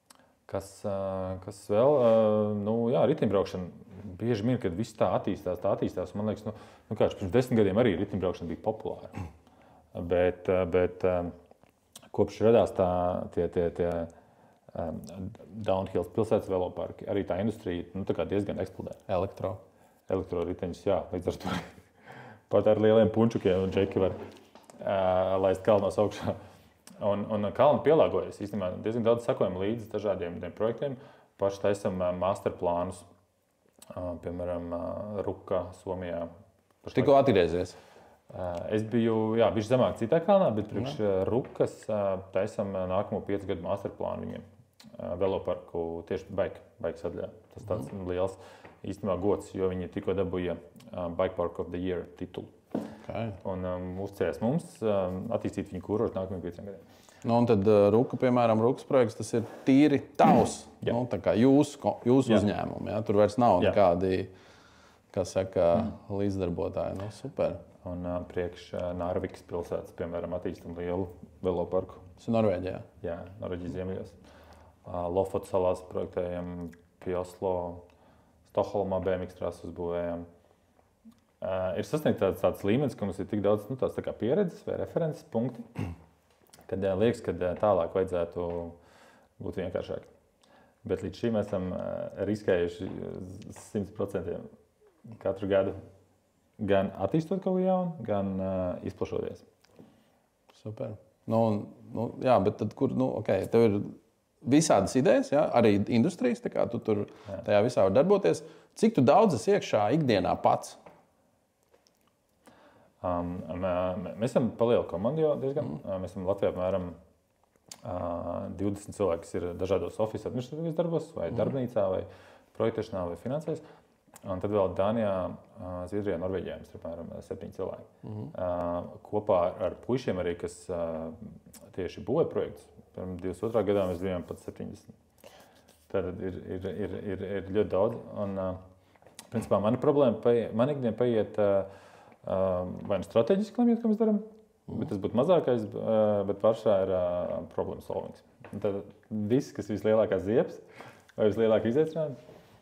A: Kas, kas vēl? Nu, jā, riteņbraukšana bieži vien, kad viss tā attīstās, tā attīstās. Man liekas, nu, nu kāds pirms desmit gadiem arī riteņbraukšana bija populāra. Bet, bet kopš radās tā, tie, tie, tie downhill pilsētas veloparki, arī tā industrija nu, tā kā diezgan eksplodē.
C: Elektro.
A: Elektroriteņus, jā, līdz ar to pat ar lieliem punčukiem un džeki var uh, laist kalnos augšā. Un, un kalni pielāgojas. Īstenībā diezgan daudz sekojam līdzi dažādiem projektiem. Paši taisam masterplānus, piemēram, Ruka, Somijā.
C: Tikko atgriezies?
A: Es biju, jā, bišķi zemāk citā kalnā, bet priekš Rukas taisam nākamo piecu gadu masterplānu viņiem. Veloparku tieši bike, bike sadaļā. Tas tāds mm. liels īstenībā gods, jo viņi tikko dabūja Bike Park of the Year titulu. Okay. Un um, uzticējās mums um, attīstīt viņu kurortu nākamajiem pieciem gadiem.
C: Nu, un tad uh, Ruka, piemēram, Rukas projekts, tas ir tīri tavs, mm. nu, tā kā jūsu, jūsu uzņēmumi. Ja? Tur vairs nav jā. Nekādi, kā saka, mm. līdzdarbotāji. Nu, super.
A: Un uh, priekš uh, Narvikas pilsētas, piemēram, attīstam lielu veloparku.
C: Tas ir Norvēģijā?
A: Jā, Norvēģijas ziemeļos. Uh, Lofotu salās projektējam, pie Oslo, Stokholmā B M X trasu uzbūvējam. Uh, ir sasniegts tāds, tāds līmenis, ka mums ir tik daudz nu, tāds, tā kā pieredzes vai references punkti, kad uh, liekas, ka uh, tālāk vajadzētu būt vienkāršāk. Bet līdz šim esam uh, riskējuši simt procenti katru gadu gan attīstot kaut ko jaunu, gan uh, izplašoties.
C: Super. Nu, nu, jā, bet tad kur, nu, ok, tev ir visādas idejas, jā, arī industrijas, tā kā tu tur jā. Tajā visā var darboties. Cik tu daudz esi iekšā ikdienā pats?
A: Um, mēs esam paliela komanda jau diezgan. Mm. Mēs esam Latvijā apmēram uh, divdesmit cilvēki, kas ir dažādos office administratīvos darbos, vai mm. darbnīcā, vai projektēšanā, vai finansēs. Un tad vēl Dānijā, uh, Zviedrijā, Norvēģijā mums ir apmēram septiņi cilvēki. Mm. Uh, kopā ar, ar puišiem arī, kas uh, tieši būvēja projektus. Pirms divdesmit otrā gadā mēs bijām pat septiņdesmit. Tad ir, ir, ir, ir, ir ļoti daudz. Un, uh, principā, mana problēma, paiet, man ikdien paiet uh, vai nu strateģiski lemjot, ko mēs darām, mm. bet tas būtu mazākais, bet pāršā ir uh, problēma solvings. Un tad viss, kas vislielākās ziepes vai vislielākā izaicinājuma,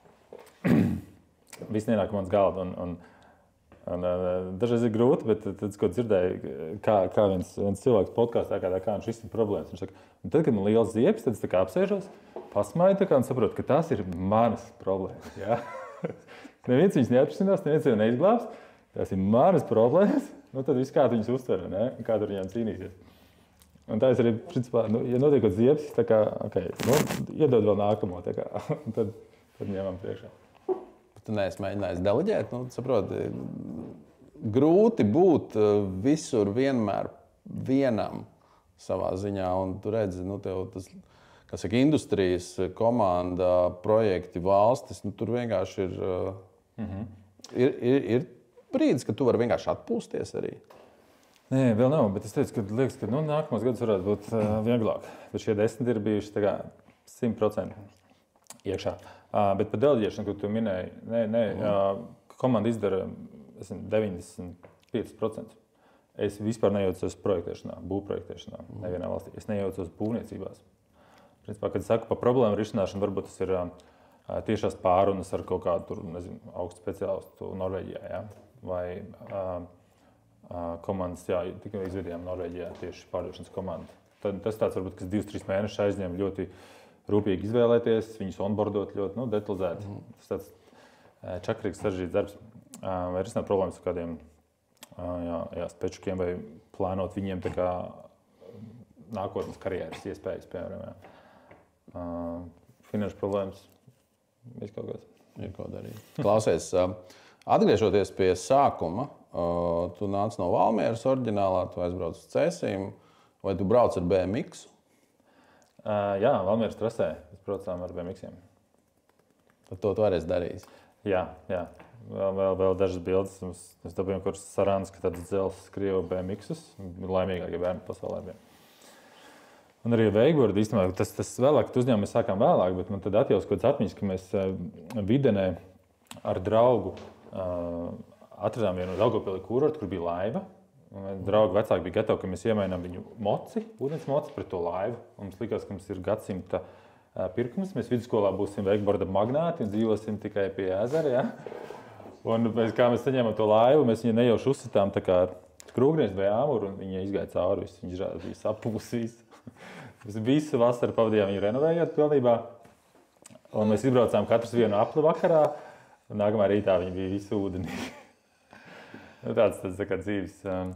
A: viss nenāk mans galda. Un, un, un, uh, dažreiz ir grūti, bet tad, ko dzirdēju, kā, kā viens, viens cilvēks podkāstā, kā, kā viņš risina problēmas. Viņš saka, un tad, kad man liels ziepes, tad es tā kā apsēžos, pasmāju tā kā un saprotu, ka tās ir manas problēmas. Ja? Neviens viņas neatrisinās, neviens jau neizglābs. Tas ir manas problēmas, nu tad viss kā tu viņus uztver, ne? Kā tu ar viņiem cīnīsies. Un tā es arī, principā, nu, ja notiekot ziepes, tā kā, ok, nu, iedod vēl nākamo, tā kā, un tad, tad ņemam priekšā.
C: Bet tu neesi mēģinājis deleģēt, nu, saproti, grūti būt visur vienmēr vienam savā ziņā, un tu redzi, nu, tev tas, kas saka, industrijas, komanda, projekti, valstis, nu, tur vienkārši ir, mm-hmm. ir, ir, ir brīdis, ka tu vari vienkārši atpūsties arī?
A: Nē, vēl nav, bet es teicu, ka liekas, ka nu, nākamos gadus varētu būt uh, vieglāk. Bet šie desmit ir bijuši tā kā simt procenti iekšā. Uh, bet par deleģēšanu, ko tu minēji, nē, nē, uh, komanda izdara deviņdesmit pieci procenti. Es vispār nejaucos projektēšanā, būvprojektēšanā, nevienā valstī. Es nejaucos būvniecībās. Principā, kad saku par problēmu risināšanu, varbūt tas ir uh, tiešās pārunas ar kaut kādu tur, nezinu, augstu speciālistu Norvēģijā. Ja? Vai uh, uh, komandas, jā, tikai izvedījām Norvēģijā tieši pārdošanas komandu. Tad tas tāds, varbūt, kas divus, trīs mēnešus aizņem ļoti rūpīgi izvēlēties, viņus onboardot ļoti nu, detalizēti. Mm. Tas tāds uh, čakarīgs, sarežģīts darbs. Uh, vai risināt problēmas ar kādiem uh, jā, jā, spečukiem vai plānot viņiem tā kā nākotnes karjeras iespējas, piemēram. Jā. Uh, finanšu problēmas, viss kaut kāds.
C: Ir ko darīt. Klausies, atgriežoties pie sākuma, tu nāc no Valmieras oriģinālā, tu aizbrauc uz Cēsīm, vai tu brauc ar B M X?
A: Uh, jā, Valmieras trasē. Mēs braucām ar B M X-iem.
C: Tad to tu arī esi darījis?
A: Jā, jā. Vēl, vēl, vēl dažas bildes. Mēs dabūjām, kuras sarānas, ka tāds dzels skrievo B M X-us. Laimīgākie bērni pasaulē bija. Un arī Wakeboard, īstenībā, tas, tas vēlāk, kad uzņēmumi mēs sākām vēlāk, bet man tad atjauts kaut kāds atmiņas, ka mēs Videnē ar draugu uh, atradām vienu Daugavpilī kurortu, kur bija laiva. Draugi vecāki bija gatavi, ka mēs iemainām viņu moci, ūdens moci pret to laivu. Un mums likās, ka mums ir gadsimta pirkums. Mēs vidusskolā būsim wakeboarda magnāti un dzīvosim tikai pie ezera. Ja? Un mēs, kā mēs saņēmām to laivu, mēs viņu nejauši uzsitām tā kā skrūgnies vai āmuru, un viņa izgāja cauri. Viņš bija sapūsis. Mēs visu vasaru pavadījām viņu renovējot pilnībā. Un mēs izbraucām katrs vienu apli vakarā, un nākamā rītā viņa bija visu ūdenī. Tāds, tāds tā kā dzīves um,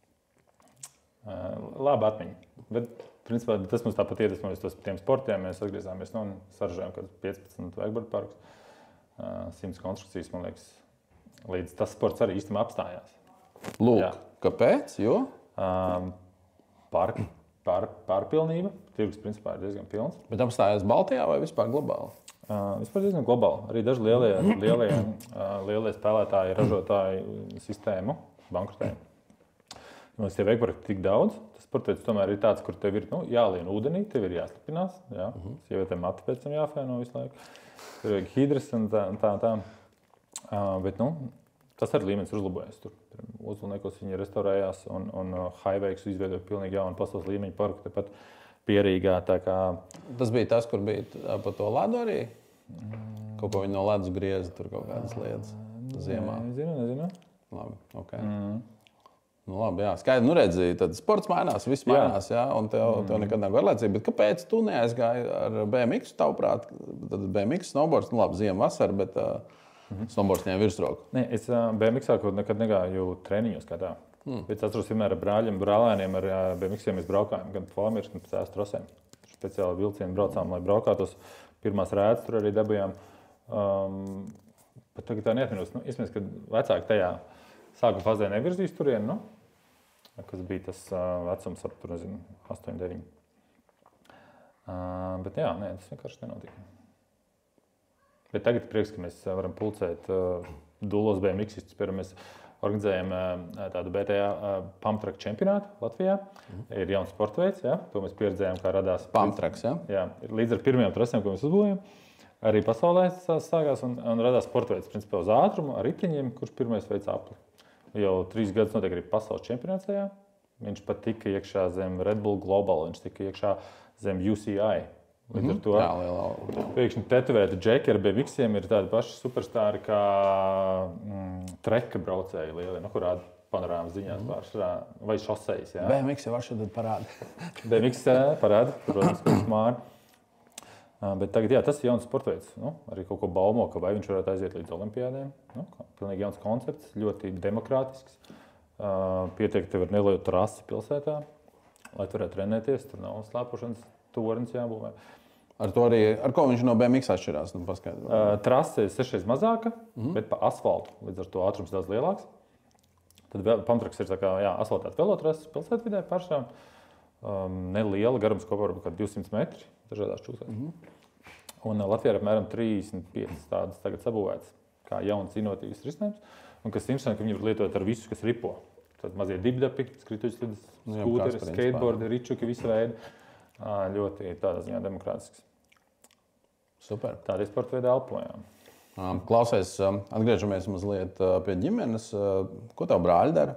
A: uh, laba atmiņa. Bet, principā, tas mums tāpat iedvesmojas tos tiem sportiem. Mēs atgriezāmies nu, un saražojām kaut piecpadsmit wakeboard parkus, uh, simts konstrukcijas, man liekas, līdz tas sports arī īstenībā apstājās.
C: Lūk,
A: Jā.
C: Kāpēc? Jo?
A: Um, pār, pār, pārpilnība. Tirgus, principā, ir diezgan pilns.
C: Bet apstājās Baltijā vai vispār globāli?
A: Uh, vispār diezgan globāli. Arī daži lielie, lielie, uh, lielie spēlētāji, ražotāji sistēmu bankrotēja. Mums tie wakeboardi ir tik daudz. Tas sports tomēr ir tāds, kur tev ir nu, jālien ūdenī, tev ir jāslipinās. Jā. Uh-huh. Sievietēm mati pēc tam jāfēno visu laiku. Tur ir hidras un tā. Un tā, un tā. Uh, bet nu, tas arī līmenis ir uzlabojies. Tur Uzlniekos viņi restaurējās un, un uh, Highwayks izveidoja pilnīgi jaunu pasaules līmeņu parku. Tepat Pierīgā. Kā...
C: Tas bija tas, kur bija pa to ledu arī? Kaut ko viņi no ledus grieza, tur kaut kādas lietas ziemā.
A: Nezinu, nezinu.
C: Labi, ok. Mm. Nu, labi, jā. Skaidri, nu redzi, tad sports mainās, viss mainās, jā, un tev, mm. tev nekad nav garlaicība. Bet kāpēc tu neaizgāji ar B M X, tavuprāt? Tad B M X snowboards, nu labi, ziema, vasara, bet uh, mm-hmm. snowboards ņēma virsroku.
A: Nē, es uh, B M X-ā nekad negāju treniņos kā tā. Mm. Bet es atceros vienmēr ar brāļiem, brālēniem ar B M X-iem mēs braukājām gan pa Valmieras, gan pa Cēsu trasēm. Speciāli vilcieni braucām, lai braukātos. Pirmās rētas tur arī dabījām. Um, bet tagad tā neatminos. Nu, iespējams, ka vecāki tajā sākuma fazē nevirzīs turieni, nu, kas bija tas uh, vecums ap, tur, nezinu, astoņi, deviņi. Uh, bet jā, nē, tas vienkārši nenotika. Bet tagad prieks, ka mēs varam pulcēt uh, dulos B M X-istus. Mēs organizējam uh, tādu B T A uh, pumptrack čempionātu Latvijā. Mm. Ir jauns sporta veids, ja? To mēs pieredzējām, kā radās
C: pumptracks. Ja?
A: Jā, līdz ar pirmajām trasēm, ko mēs uzbūvējam, arī pasaulē sākās un, un radās sporta veids. Principā uz ātrumu ar riteņiem, kurš pirmais veids apli. Jau trīs gadus notiek arī pasaules čempionāts tajā. Viņš pat tika iekšā zem Red Bull Global, viņš tika iekšā zem U C I. Līdz ar to
C: mm-hmm.
A: pēkšņi tetovēti džeki ar B M X-iem ir tādi paši superstāri kā mm, treka braucēji lieli, nu, kur rāda panorāmas ziņās mm-hmm. pāršarā, vai šosejas. Jā.
C: B M X jau var šodien parāda.
A: B M X parāda, protams, ka smāri. Bet tagad, jā, tas ir jauns sporta veids. Nu, arī kaut ko baumo, ka vai viņš varētu aiziet līdz olimpiādēm. Nu, pilnīgi jauns koncepts, ļoti demokrātisks. Pietiek, tev ir neliela trase pilsētā, lai tu varētu trenēties, tur nav slēpošanas tornis jābūvē.
C: Ar to arī, ar ko viņš no B M X atšķirās? Nu,
A: uh, trase ir sešreiz mazāka, mm-hmm. bet pa asfaltu, līdz ar to ātrums daudz lielāks. Tad pumptracks ir tā kā, jā, asfaltēta velotrases pilsētvidē pašā. Um, neliela, garums kopā varbūt kā divsimt metri, dažādās čūsās. Mm-hmm. Un uh, Latvijā ir apmēram trīsdesmit piecas tādas tagad sabūvētas, kā jauns inovatīvs risinājums. Un kas interesanti, ka viņi var lietot ar visu, kas ripo. Tad mazie dibdapi, skrituļslides, skūteri, skateboardi, ričuki, visa veida. Uh, ļoti tādā ziņā demokrātisks.
C: Super.
A: Tādā sporta veidā elpojām.
C: Um, klausies, um, atgriežamies mazliet uh, pie ģimenes. Uh, ko tev brāļi dara?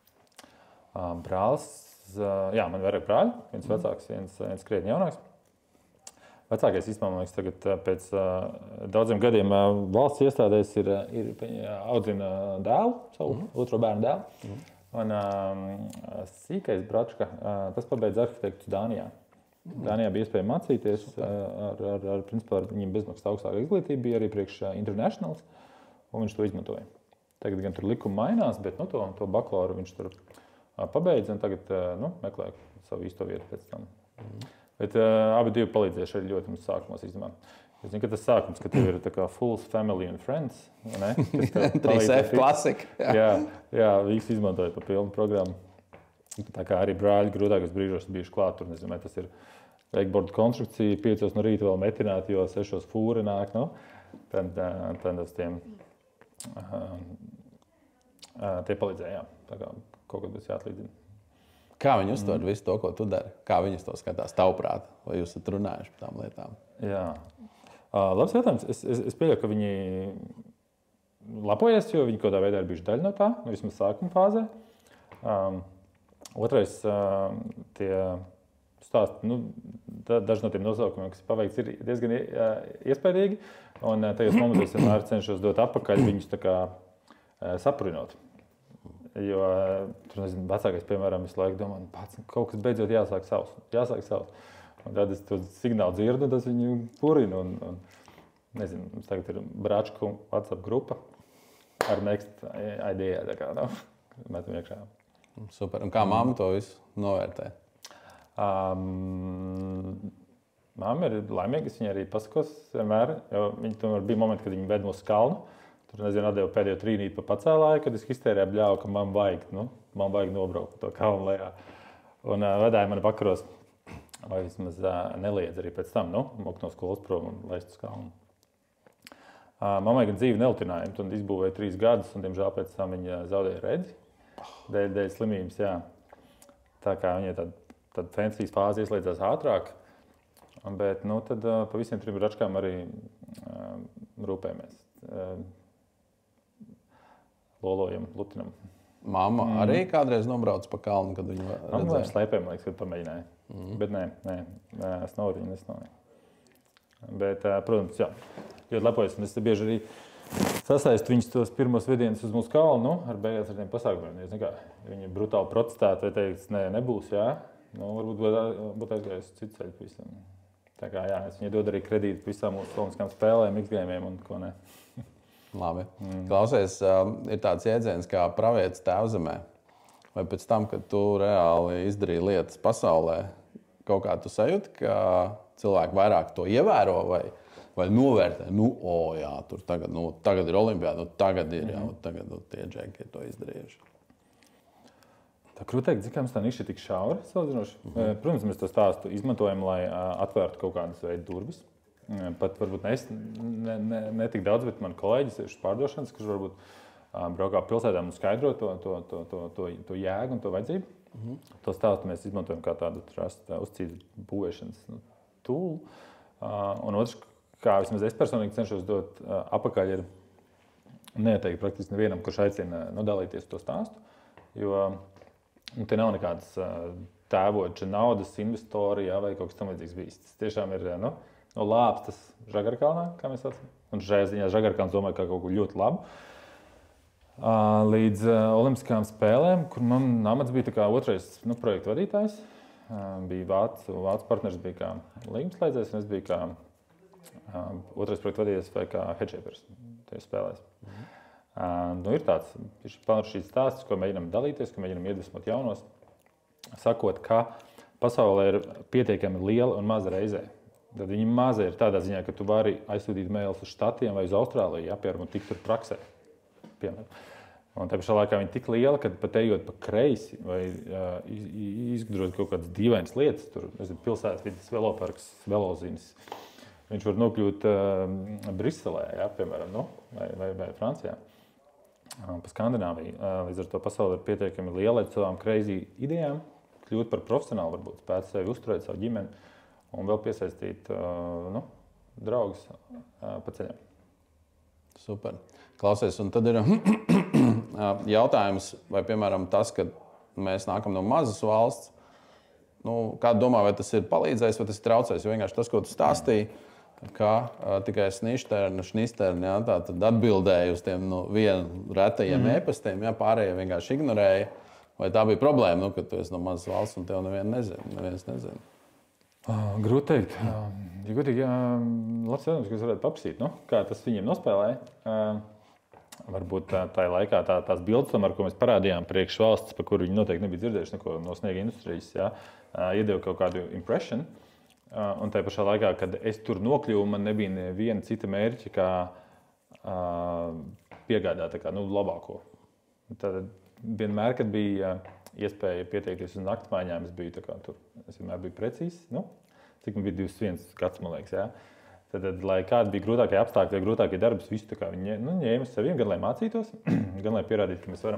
A: Uh, brālis, uh, jā, man ir vairāk brāļi. Viens mm. vecāks, viens, viens krietni jaunāks. Vecākais īstenībā, man liekas, tagad uh, pēc uh, daudziem gadiem uh, valsts iestādēs ir, ir audzina dēlu, savu mm. otro bērnu dēlu. Mm. Un uh, sīkais bračka, uh, tas pabeidz arhitektus Dānijā. Dānijā bija iespēja mācīties, ar, ar, ar, principā, ar viņiem bezmaksas augstākā izglītība bija arī priekš Internationals, un viņš to izmantoja. Tagad gan tur likumi mainās, bet nu, to, to bakalauru viņš tur pabeidz un tagad nu, meklē savu īsto vietu pēc tam. Mm. Bet uh, abi divi palīdzējuši arī ļoti mums sākumos izdevumā. Es zinu, ka tas sākums, ka tev ir tā kā full family and friends, ne?
C: trīs F klasika.
A: Jā, jā, jā visi izmantoja pa pilnu programmu. Tā kā arī brāļi grūtākos brīžos bijuši klāt, tur nezinu, tas ir wakeboard konstrukcija, piecos no rīta vēl metināt, jo sešos fūri nāk, nu, tad, tad uz tiem uh, tie palīdzēja, jā, tā kā kaut kad būs jāatlīdzina.
C: Kā viņi uztver mm. visu to, ko tu dari? Kā viņi to skatās tavuprāt? Vai jūs esat runājuši par tām lietām?
A: Jā, uh, labs jautājums. Es, es, es pieļauju, ka viņi lepojas, jo viņi kaut kādā veidā ir bijuši daļa no tā, nu, vismaz sākuma fāzē. Um, Otrais, tie stāsti, nu, daži no tiem nosaukumiem, kas paveikts, ir diezgan iespaidīgi. Un tajos momentos vienmēr cenšos dot atpakaļ viņus tā kā saprinot. Jo tur, nezinu, vecākais, piemēram, visu laiku domā, pats kaut kas beidzot jāsāk savs. Jāsāk savs. Un tad es to signālu dzirdu, un tas viņu purina. Un, un, nezinu, mums tagad ir Bračku WhatsApp grupa ar next idea. Tā kā, nu, metam iekšā.
C: Super. Un kā mamma to visu novērtē?
A: Um, mamma ir laimīga, es viņai arī pasakos vienmēr, jo viņi tomēr bija momenti, kad viņi ved mūs uz kalnu. Tur, nezinu, atdevu pēdējo trīnīti pa pacēlāju, kad es histērijā bļāvu, ka man vajag, nu, man vajag nobraukt to kalnu lejā. Un uh, vedāja mani vakaros, vai vismaz uh, neliedz arī pēc tam, nu, mokt no skolas prom un laist uz kalnu. Uh, mammai gan dzīvi nelutinājumu, tad izbūvēja trīs gadus, un, diemžēl, pēc tam viņa zaudēja redzi. Dēļ, dēļ slimības, jā. Tā kā viņai tad, tad pensijas fāze ieslēdzās ātrāk, bet, nu, tad uh, pa visiem trim račkām arī uh, rūpējamies. Uh, Lolojam, lutinam.
C: Mamma mm. arī kādreiz nobrauc pa kalnu, kad viņa redzēja?
A: Mamma ar slēpēm, liekas, kad pamēģināja. Mm. Bet nē, nē, es nav viņa nesnāju. Bet, protams, jā, ļoti lepojos. Un es bieži arī sasaistu viņus tos pirmos vidienus uz mūsu kalnu, nu, ar beigās ar tiem pasākumiem. Ja, kā, viņi brutāli protestētu vai teikt, nē, nebūs, jā. Nu, varbūt būtu aizgājis citu ceļu pavisam. Tā kā, jā, es viņai dodu arī kredītu visām mūsu olimpiskām spēlēm, X-Gamiem un ko ne.
C: Labi. Mm. Klausies, ir tāds jēdziens kā pravietis tēvzemē. Vai pēc tam, kad tu reāli izdarīji lietas pasaulē, kaut kā tu sajūti, ka cilvēki vairāk to ievēro vai, vai novērtē? Nu, o jā, tur tagad, nu, tagad ir olimpiāda, nu, tagad ir, jā, tagad nu, tie džeki ir to izdarījuši.
A: Tā krūtēk, cik mums tā niša ir tik šaura, salīdzinoši. Mm-hmm. Protams, mēs to stāstu izmantojam, lai atvērtu kaut kādas veidu durvis. Pat varbūt ne, ne, ne, ne tik daudz, bet man kolēģis ir pārdošanas, kurš varbūt uh, braukā pilsētām un skaidro to, to, to, to, to, to jēgu un to vajadzību. Mm-hmm. To stāstu mēs izmantojam kā tādu trust uzcītas būvēšanas nu, tūlu. Uh, un otrs, kā vismaz es personīgi cenšos dot uh, apakaļ, ir neateikt praktiski nevienam, kurš aicina nodalīties to stāstu. Jo nu, te nav nekādas uh, tēvoča naudas, investori jā, vai kaut kas tam līdzīgs bijis. Tas tiešām ir, nu, no lāpstas Žagarkalnā, kā mēs saucam. Un šajā ziņā Žagarkalns domāju, kā kaut ko ļoti labu. Līdz olimpiskām spēlēm, kur man amats bija tā kā otrais nu, projektu vadītājs. Bija vācu, vācu partners, bija kā līgumslēdzējs, un es biju kā otrais projektu vadītājs vai kā headshapers tajās spēlēs. Mm-hmm. Nu, ir tāds šīs stāsts, ko mēģinām dalīties, ko mēģinām iedvesmot jaunos, sakot, ka pasaulē ir pietiekami liela un maza reizē. Tad viņi maza ir tādā ziņā, ka tu vari aizsūtīt mailus uz Štatiem vai uz Austrāliju, ja, piemēram, un tikt tur praksē. Piemēram. Un tā pašā laikā viņi tik liela, ka pat ejot pa kreisi vai uh, izgudrot kaut kādas dīvainas lietas, tur, nezinu, pilsētvidas, veloparks, velozīnes, viņš var nokļūt uh, Briselē, ja, piemēram, nu, vai, vai, vai Francijā, uh, pa Skandināviju. Uh, līdz ar to pasauli ir pietiekami liela ar savām crazy idejām, kļūt par profesionālu, varbūt spēt sevi uzturēt savu ģimeni. Un vēl piesaistīt uh, nu, draugus uh, pa ceļam.
C: Super. Klausies, un tad ir jautājums, vai, piemēram, tas, ka mēs nākam no mazas valsts, nu, kāda domā, vai tas ir palīdzējis, vai tas ir traucējis? Jo vienkārši tas, ko tu stāstīji, ka uh, tikai šništerni, šnisterni, jā, tā tad atbildēja uz tiem nu, vienu retajiem mm. e-pastiem, jā, pārējie vienkārši ignorēja. Vai tā bija problēma, nu, ka tu esi no mazas valsts un tev nevienu nezina, neviens nezina?
A: Uh, grūti teikt. Uh, ja godīgi, uh, labs jautājums, ka es varētu paprasīt, nu, kā tas viņiem nospēlēja. Uh, varbūt tā, tā laikā tā, tās bildes, tomēr, ko mēs parādījām priekš valsts, par kuru viņi noteikti nebija dzirdējuši neko no sniega industrijas, jā, uh, iedeva kaut kādu impression. Uh, un tajā pašā laikā, kad es tur nokļuvu, man nebija neviena cita mērķa, kā uh, piegādāt kā, nu, labāko. Tad vienmēr, kad bija uh, iespēja pieteikties uz naktmaiņām, es biju tā kā tur, es vienmēr biju precīzs, nu, cik man bija divdesmit viens gads, man liekas, jā. Tad, tad, lai kādi bija grūtākie apstākļi vai grūtākie darbus, visu tā kā viņi nu, ņēma uz saviem, gan lai mācītos, gan lai pierādītu, ka mēs varam.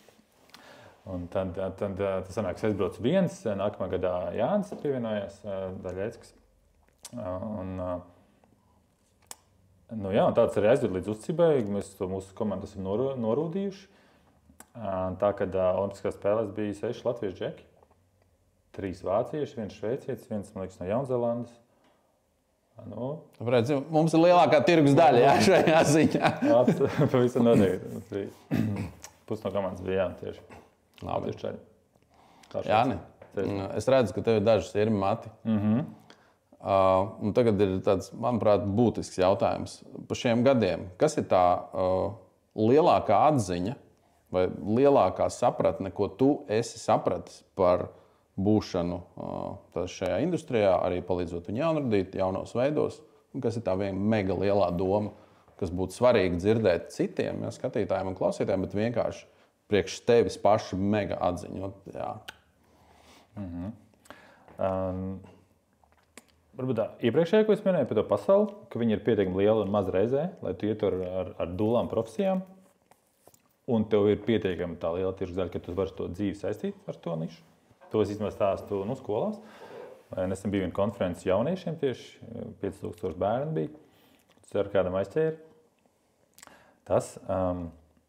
A: Un tad, tad, tad tas sanāk, es aizbraucu viens, nākamā gadā Jānis pievienojās, Daļēckis. Un, nu jā, tāds arī aizved līdz uzcībai, mēs to mūsu komandu esam norūdījuši. Tā, kad Olimpiskās spēlēs bija seši latviešu džeki. trīs vācieši, viens šveicietis, viens, man liekas, no Jaunzēlandes. Nu,
C: Redz, mums ir lielākā tirgus daļa jā, šajā ziņā.
A: Pavisam noteikti. Pus no komandas bija jā, tieši.
C: Labi.
A: Tieši čaļi.
C: Jā, ne. Es redzu, ka tev ir daži sirmi mati.
A: Mm-hmm.
C: Uh, un tagad ir tāds, manuprāt, būtisks jautājums par šiem gadiem. Kas ir tā uh, lielākā atziņa vai lielākā sapratne, ko tu esi sapratis par būšanu uh, šajā industrijā, arī palīdzot viņu jaunradīt, jaunos veidos? Un kas ir tā viena mega lielā doma, kas būtu svarīgi dzirdēt citiem ja, skatītājiem un klausītājiem, bet vienkārši priekš tevis paša mega atziņa? Jā.
A: Mm-hmm. Um, varbūt tā iepriekšējā, ko es minēju par to pasauli, ka viņi ir pietiekami liela un maz reizē, lai tu ietu ar, ar, ar dūlām profesijām, un tev ir pietiekami tā liela tirgus daļa, ka tu vari to dzīvi saistīt ar to nišu. To es īstenībā stāstu nu, skolās. Nesen bija viena konferences jauniešiem, tieši pieci tūkstoši bērni bija. Tas ar kādam aizķēri. Tas. Um,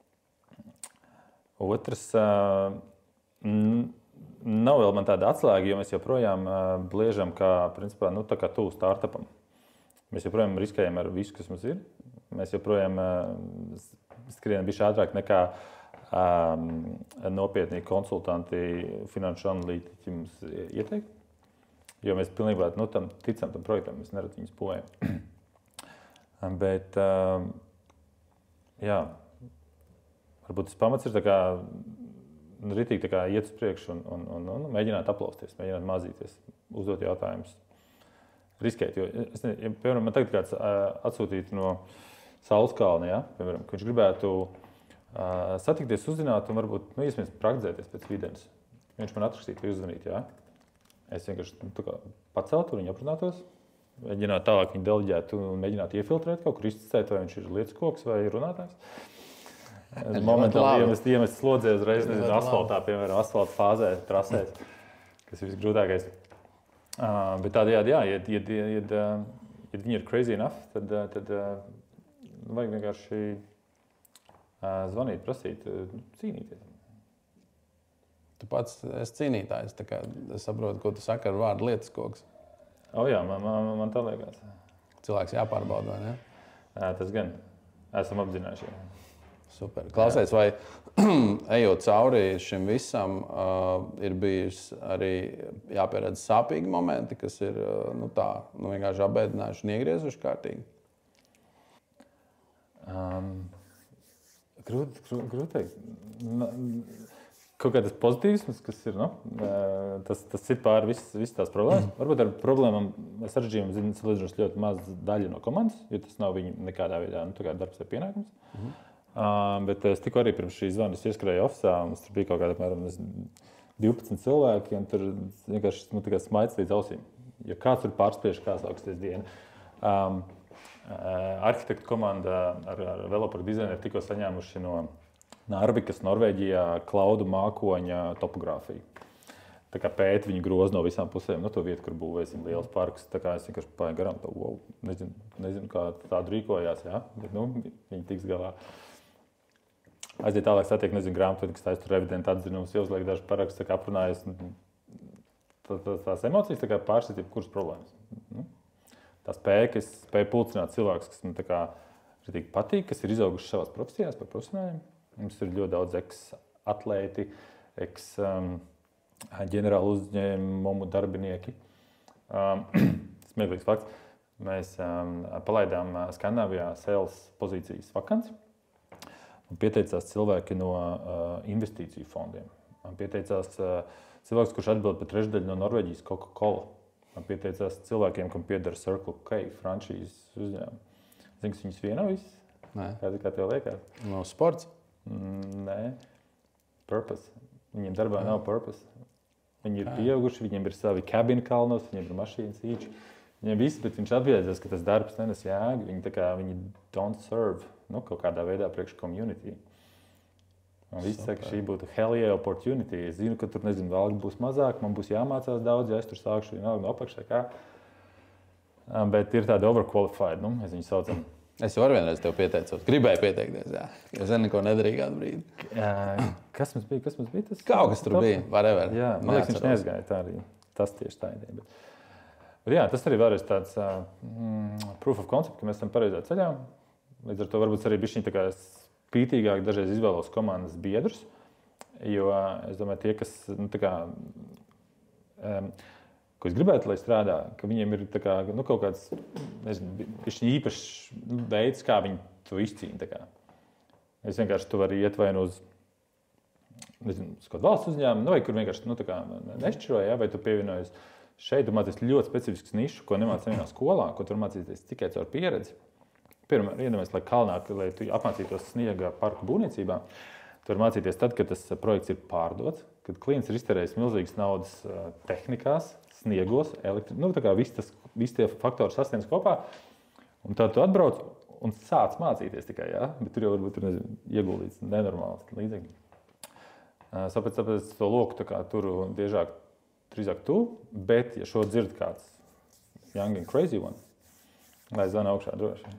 A: otrs, uh, n, nav vēl man tāda atslēga, jo mēs joprojām uh, bliežam kā, principā, nu, tā kā tuvu startupam. Mēs joprojām riskējam ar visu, kas mums ir. Mēs joprojām uh, skrienam bišķi ātrāk nekā Um, nopietni konsultanti, finanšu analītiķi mums ieteikt. Jo mēs pilnībā nu, tam ticam tam projektam, mēs nerad viņus pojam. Bet, um, jā, varbūt tas pamats ir tā kā, ritīgi tā kā iet uz priekšu un, un, un, un mēģināt aplausties, mēģināt māzīties, uzdot jautājumus, riskēt. Jo, es ne, ja, piemēram, man tagad kāds uh, atsūtīt no Sauleskalna, ja, piemēram, ka viņš gribētu Uh, satikties, uzzināt un varbūt, nu, iespējams, praktizēties pēc videnes. Viņš man atrakstītu vai uzzvanīt, jā. Es vienkārši nu, tā kā paceltu, viņu aprunātos, mēģinātu tālāk viņu deleģētu un mēģinātu iefiltrēt kaut kur, izcēt, vai viņš ir lietas koks vai runātājs. Momentāli iemest, iemest slodzē uzreiz, nezinu, asfaltā, piemēram, asfalta fāzē, trasēs, kas ir visgrūtākais. Uh, bet tādējādi, jā, ja, ja, ja, ja, ja viņi ir crazy enough, tad, tad uh, vajag vienkārši zvanīt, prasīt, cīnīties.
C: Tu pats esi cīnītājs, tā kā es saprotu, ko tu saki ar vārdu lietas koks.
A: O jā, man, man, man tā liekas.
C: Cilvēks jāpārbauda, vai ne?
A: Jā, tas gan. Esam apzinājuši.
C: Super. Klausies, vai ejot cauri šim visam, uh, ir bijis arī jāpieredz sāpīgi momenti, kas ir uh, nu tā, nu vienkārši apbēdinājuši un iegriezuši kārtīgi?
A: Um. Grūti, grūti teikt. Kaut kā tas pozitīvs, kas ir, nu, tas, tas ir pāri visas vis tās problēmas. Mm. Varbūt ar problēmām, sarežģījumiem zina salīdzinoši ļoti maz daļa no komandas, jo tas nav viņu nekādā veidā, nu, tā kā darbs vai pienākums. Mm. Uh, bet es tikko arī pirms šīs zvanas ieskrēju ofisā, un tur bija kaut kāda, apmēram, divpadsmit cilvēki, un tur vienkārši, nu, tā kā smaids līdz ausīm. Ja kāds tur pārspiež, kā sāksies diena. Um, Arhitektu komanda ar, ar developeru dizaineru tikko saņēmuši no Narvikas, Norvēģijā, klaudu mākoņa topogrāfiju. Tā kā pēta viņu groz no visām pusēm, no to vietu, kur būvēsim liels parks. Tā kā es vienkārši pāju garām, tā, wow, nezinu, nezinu, kā tādu rīkojās, jā, bet, nu, viņi tiks galā. Aiziet tālāk satiek, nezinu, grāmatvedis, kas tur evidenti atzinums, jāuzliek daži paraksts, tā kā aprunājas. Tā, tā, tās emocijas tā kā pārsīt jebkuras problēmas. Nu? Tā spēja, ka es spēju pulcināt cilvēkus, kas man tā kā ritīgi patīk, kas ir izauguši savās profesijās par profesionāļiem. Mums ir ļoti daudz eks-atlēti, eks-ģenerālu uzņēmumu darbinieki. Um, smieklīgs fakts. Mēs um, palaidām Skandināvijā sales pozīcijas vakanci un pieteicās cilvēki no uh, investīciju fondiem. Un pieteicās uh, cilvēks, kurš atbild par trešdaļu no Norvēģijas Coca-Cola. Man pieteicās cilvēkiem, kam pieder Circle K franšīzes uzņēmumu. Zini, kas viņus vieno viss?
C: Nē.
A: Kā, kā tev liekas?
C: No sports?
A: Mm, nē. Purpose. Viņiem darbā nav purpose. Viņi ir pieauguši, viņiem ir savi kabini kalnos, viņiem ir mašīnas īči. Viņiem visi, bet viņš atbildēs, ka tas darbs nenes jēgu. Viņi tā kā, viņi don't serve, nu, kaut kādā veidā priekš community. Un visi saka, ka šī būtu hell yeah opportunity. Es zinu, ka tur, nezinu, valgi būs mazāk, man būs jāmācās daudz, ja es tur sākšu vienalga no apakšā kā. Bet ir tādi overqualified, nu, mēs viņu saucam.
C: Es jau vienreiz tev pieteicos. Gribēju pieteikties, jā. Jo es neko nedarīju kādu brīdi.
A: Kas mums bija? Kas mums bija tas?
C: Kaut kas tur top? Bija, whatever.
A: Jā, man liekas, viņš neaizgāja tā arī. tas tieši tā ideja. Bet, bet jā, tas arī vēlreiz tāds mm, proof of concept, ka mēs esam pareizā ceļā. Līdz ar to varbūt arī bišķiņ tā kā spītīgāk dažreiz izvēlos komandas biedrus, jo es domāju, tie, kas, nu, tā kā, um, ko es gribētu, lai strādā, ka viņiem ir tā kā, nu, kaut kāds, nezinu, bišķiņ īpašs veids, kā viņi to izcīna, tā kā. Es vienkārši tu vari iet vai nu uz, nezinu, uz kaut valsts uzņēmumu, nu, vai kur vienkārši, nu, tā kā nešķiroja, ja, vai tu pievienojies šeit, tu mācies ļoti specifisks nišu, ko nemāc nevienā skolā, ko tu var mācīties tikai caur pieredzi. Pirmā, iedomājies, lai kalnā, lai tu apmācītos sniega parku būvniecībā, tu vari mācīties tad, kad tas projekts ir pārdots, kad klients ir izterējis milzīgas naudas tehnikās, sniegos, elektri... Nu, tā kā visi, tas, visi tie faktori sasniedz kopā, un tad tu atbrauc un sāc mācīties tikai, jā? Bet tur jau varbūt ir, nezinu, ieguldīts nenormāls līdzekļi. Tāpēc, tāpēc to loku tā kā tur biežāk, drīzāk tu, bet, ja šo dzird kāds young and crazy one, lai zvana augšā droši.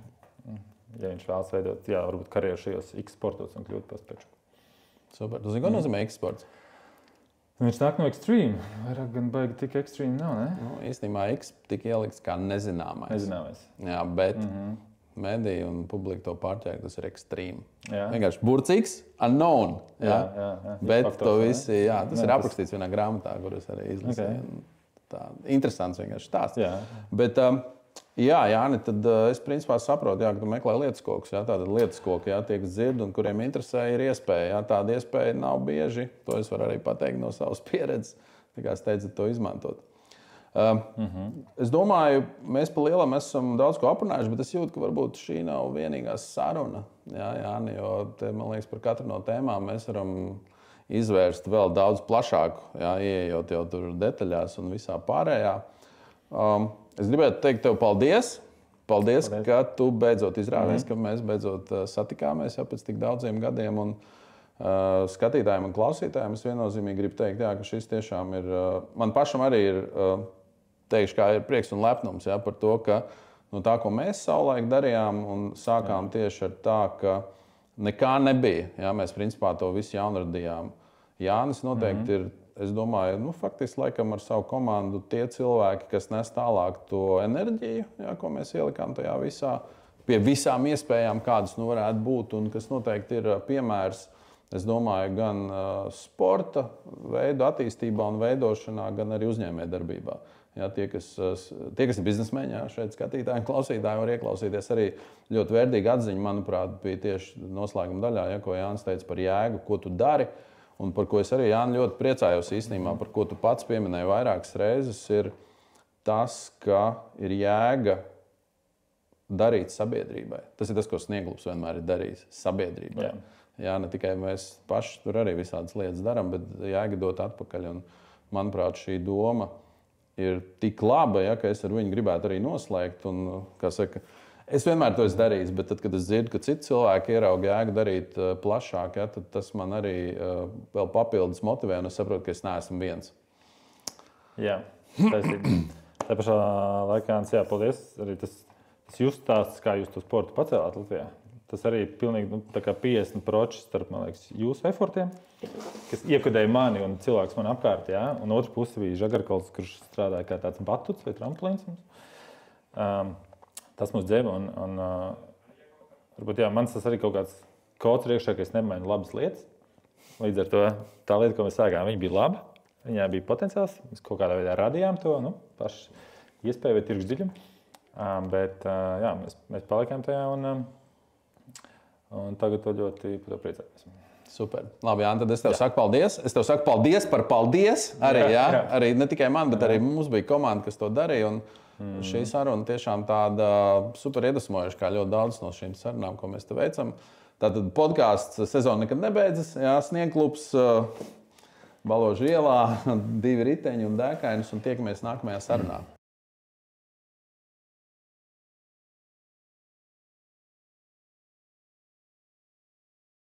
A: Ja viņš vēlas veidot, jā, varbūt karjeru šajos X-sportos un kļūt par speču.
C: Super. Tu zini, ko nozīmē X-sports?
A: Viņš nāk no extreme. Vairāk gan baigi tik extreme nav, ne?
C: Nu, īstenībā X tika ielikts kā nezināmais.
A: Nezināmais.
C: Jā, bet
A: mm-hmm.
C: mediji un publika to pārķēra, tas ir extreme.
A: Jā.
C: Vienkārši burts X, unknown. Jā,
A: jā, jā. jā.
C: Bet
A: faktors,
C: to visi, jā, tas jā, ir aprakstīts
A: tas...
C: vienā grāmatā, kuras arī izlasīju.
A: Okay.
C: Tā, interesants vienkārši stāsts.
A: Jā.
C: Bet, um, jā, Jāni, tad uh, es principā saprotu, jā, ka tu meklē lietuskokus. Jā, tāda lietiskoka, jā, tie, kas dzird un kuriem interesē, ir iespēja. Jā, tāda iespēja nav bieži. To es varu arī pateikt no savas pieredzes. Tā kā es teicu, to izmantot. Uh, mm-hmm. Es domāju, mēs pa lielam esam daudz ko aprunājuši, bet es jūtu, ka varbūt šī nav vienīgā saruna. Jā, Jāni, jo te, man liekas, par katru no tēmām mēs varam izvērst vēl daudz plašāku, jā, ieejot jau tur detaļās un visā pārējā. Um, Es gribētu teikt tev paldies. Paldies, paldies. Ka tu beidzot izrāvies, mm-hmm. ka mēs beidzot satikāmies jau pēc tik daudziem gadiem. Un, uh, skatītājiem un klausītājiem es viennozīmīgi gribu teikt, jā, ka šis tiešām ir, uh, man pašam arī ir, uh, teikšu, kā ir prieks un lepnums, jā, par to, ka no tā, ko mēs savulaik darījām un sākām jā. Tieši ar tā, ka nekā nebija. Jā, mēs principā to visu jaunradījām. Jānis noteikti mm-hmm. ir. Es domāju, nu, faktiski laikam ar savu komandu tie cilvēki, kas nes tālāk to enerģiju, jā, ko mēs ielikām tajā visā, pie visām iespējām, kādas nu varētu būt un kas noteikti ir piemērs, es domāju, gan uh, sporta veidu attīstībā un veidošanā, gan arī uzņēmējdarbībā. Jā, tie, kas, tie, kas ir biznesmeņi, jā, šeit skatītāji un klausītāji var ieklausīties arī ļoti vērtīga atziņa, manuprāt, bija tieši noslēguma daļā, ja, ko Jānis teica par jēgu, ko tu dari. Un par ko es arī, Jāni, ļoti priecājos īstenībā, par ko tu pats pieminēji vairākas reizes, ir tas, ka ir jēga darīt sabiedrībai. Tas ir tas, ko Snieglups vienmēr ir darījis sabiedrībai. Jā. Jā, ne tikai mēs paši tur arī visādas lietas darām, bet jēga dot atpakaļ. Un, manuprāt, šī doma ir tik laba, ja, ka es ar viņu gribētu arī noslēgt. Un, kā saka, es vienmēr to esmu darījis, bet tad, kad es dzirdu, ka citi cilvēki ierauga jēgu darīt uh, plašāk, ja, tad tas man arī uh, vēl papildus motivē, un es saprotu, ka es neesmu viens.
A: Jā, taisnība. Tā pašā laikā, jā, paldies. Arī tas, tas jūs stāsts, kā jūs to sportu pacēlāt Latvijā. Tas arī pilnīgi nu, tā kā piecdesmit procenti starp, man liekas, jūsu efortiem, kas iekodēja mani un cilvēks man apkārt, jā. Un otrs puse bija Žagarkols, kurš strādāja kā tāds batuts vai tramplīns. Um, Tas mums dzēva, un, un uh, varbūt, jā, mans tas arī kaut kāds kods riekšā, ka es nemainu labas lietas. Līdz ar to tā lieta, ko mēs sākām, viņa bija laba, viņā bija potenciāls, mēs kaut kādā veidā radījām to, nu, paši iespēju vai tirgus dziļumu. Um, bet, uh, jā, mēs, mēs palikām tajā, un, um, un tagad to ļoti par to priecājamies.
C: Super. Labi, Jāni, tad es tev jā. saku paldies. Es tev saku paldies par paldies arī, jā, jā. Arī ne tikai man, bet jā. Arī mums bija komanda, kas to darīja. Un, Mm. Šī saruna tiešām tāda super iedvesmojoša, kā ļoti daudz no šīm sarunām, ko mēs te veicam. Tātad podkāsts sezona nekad nebeidzas. Jā, Sniegklubs, Baložu ielā, divi riteņi un dēkainis, un tiekamies nākamajā sarunā.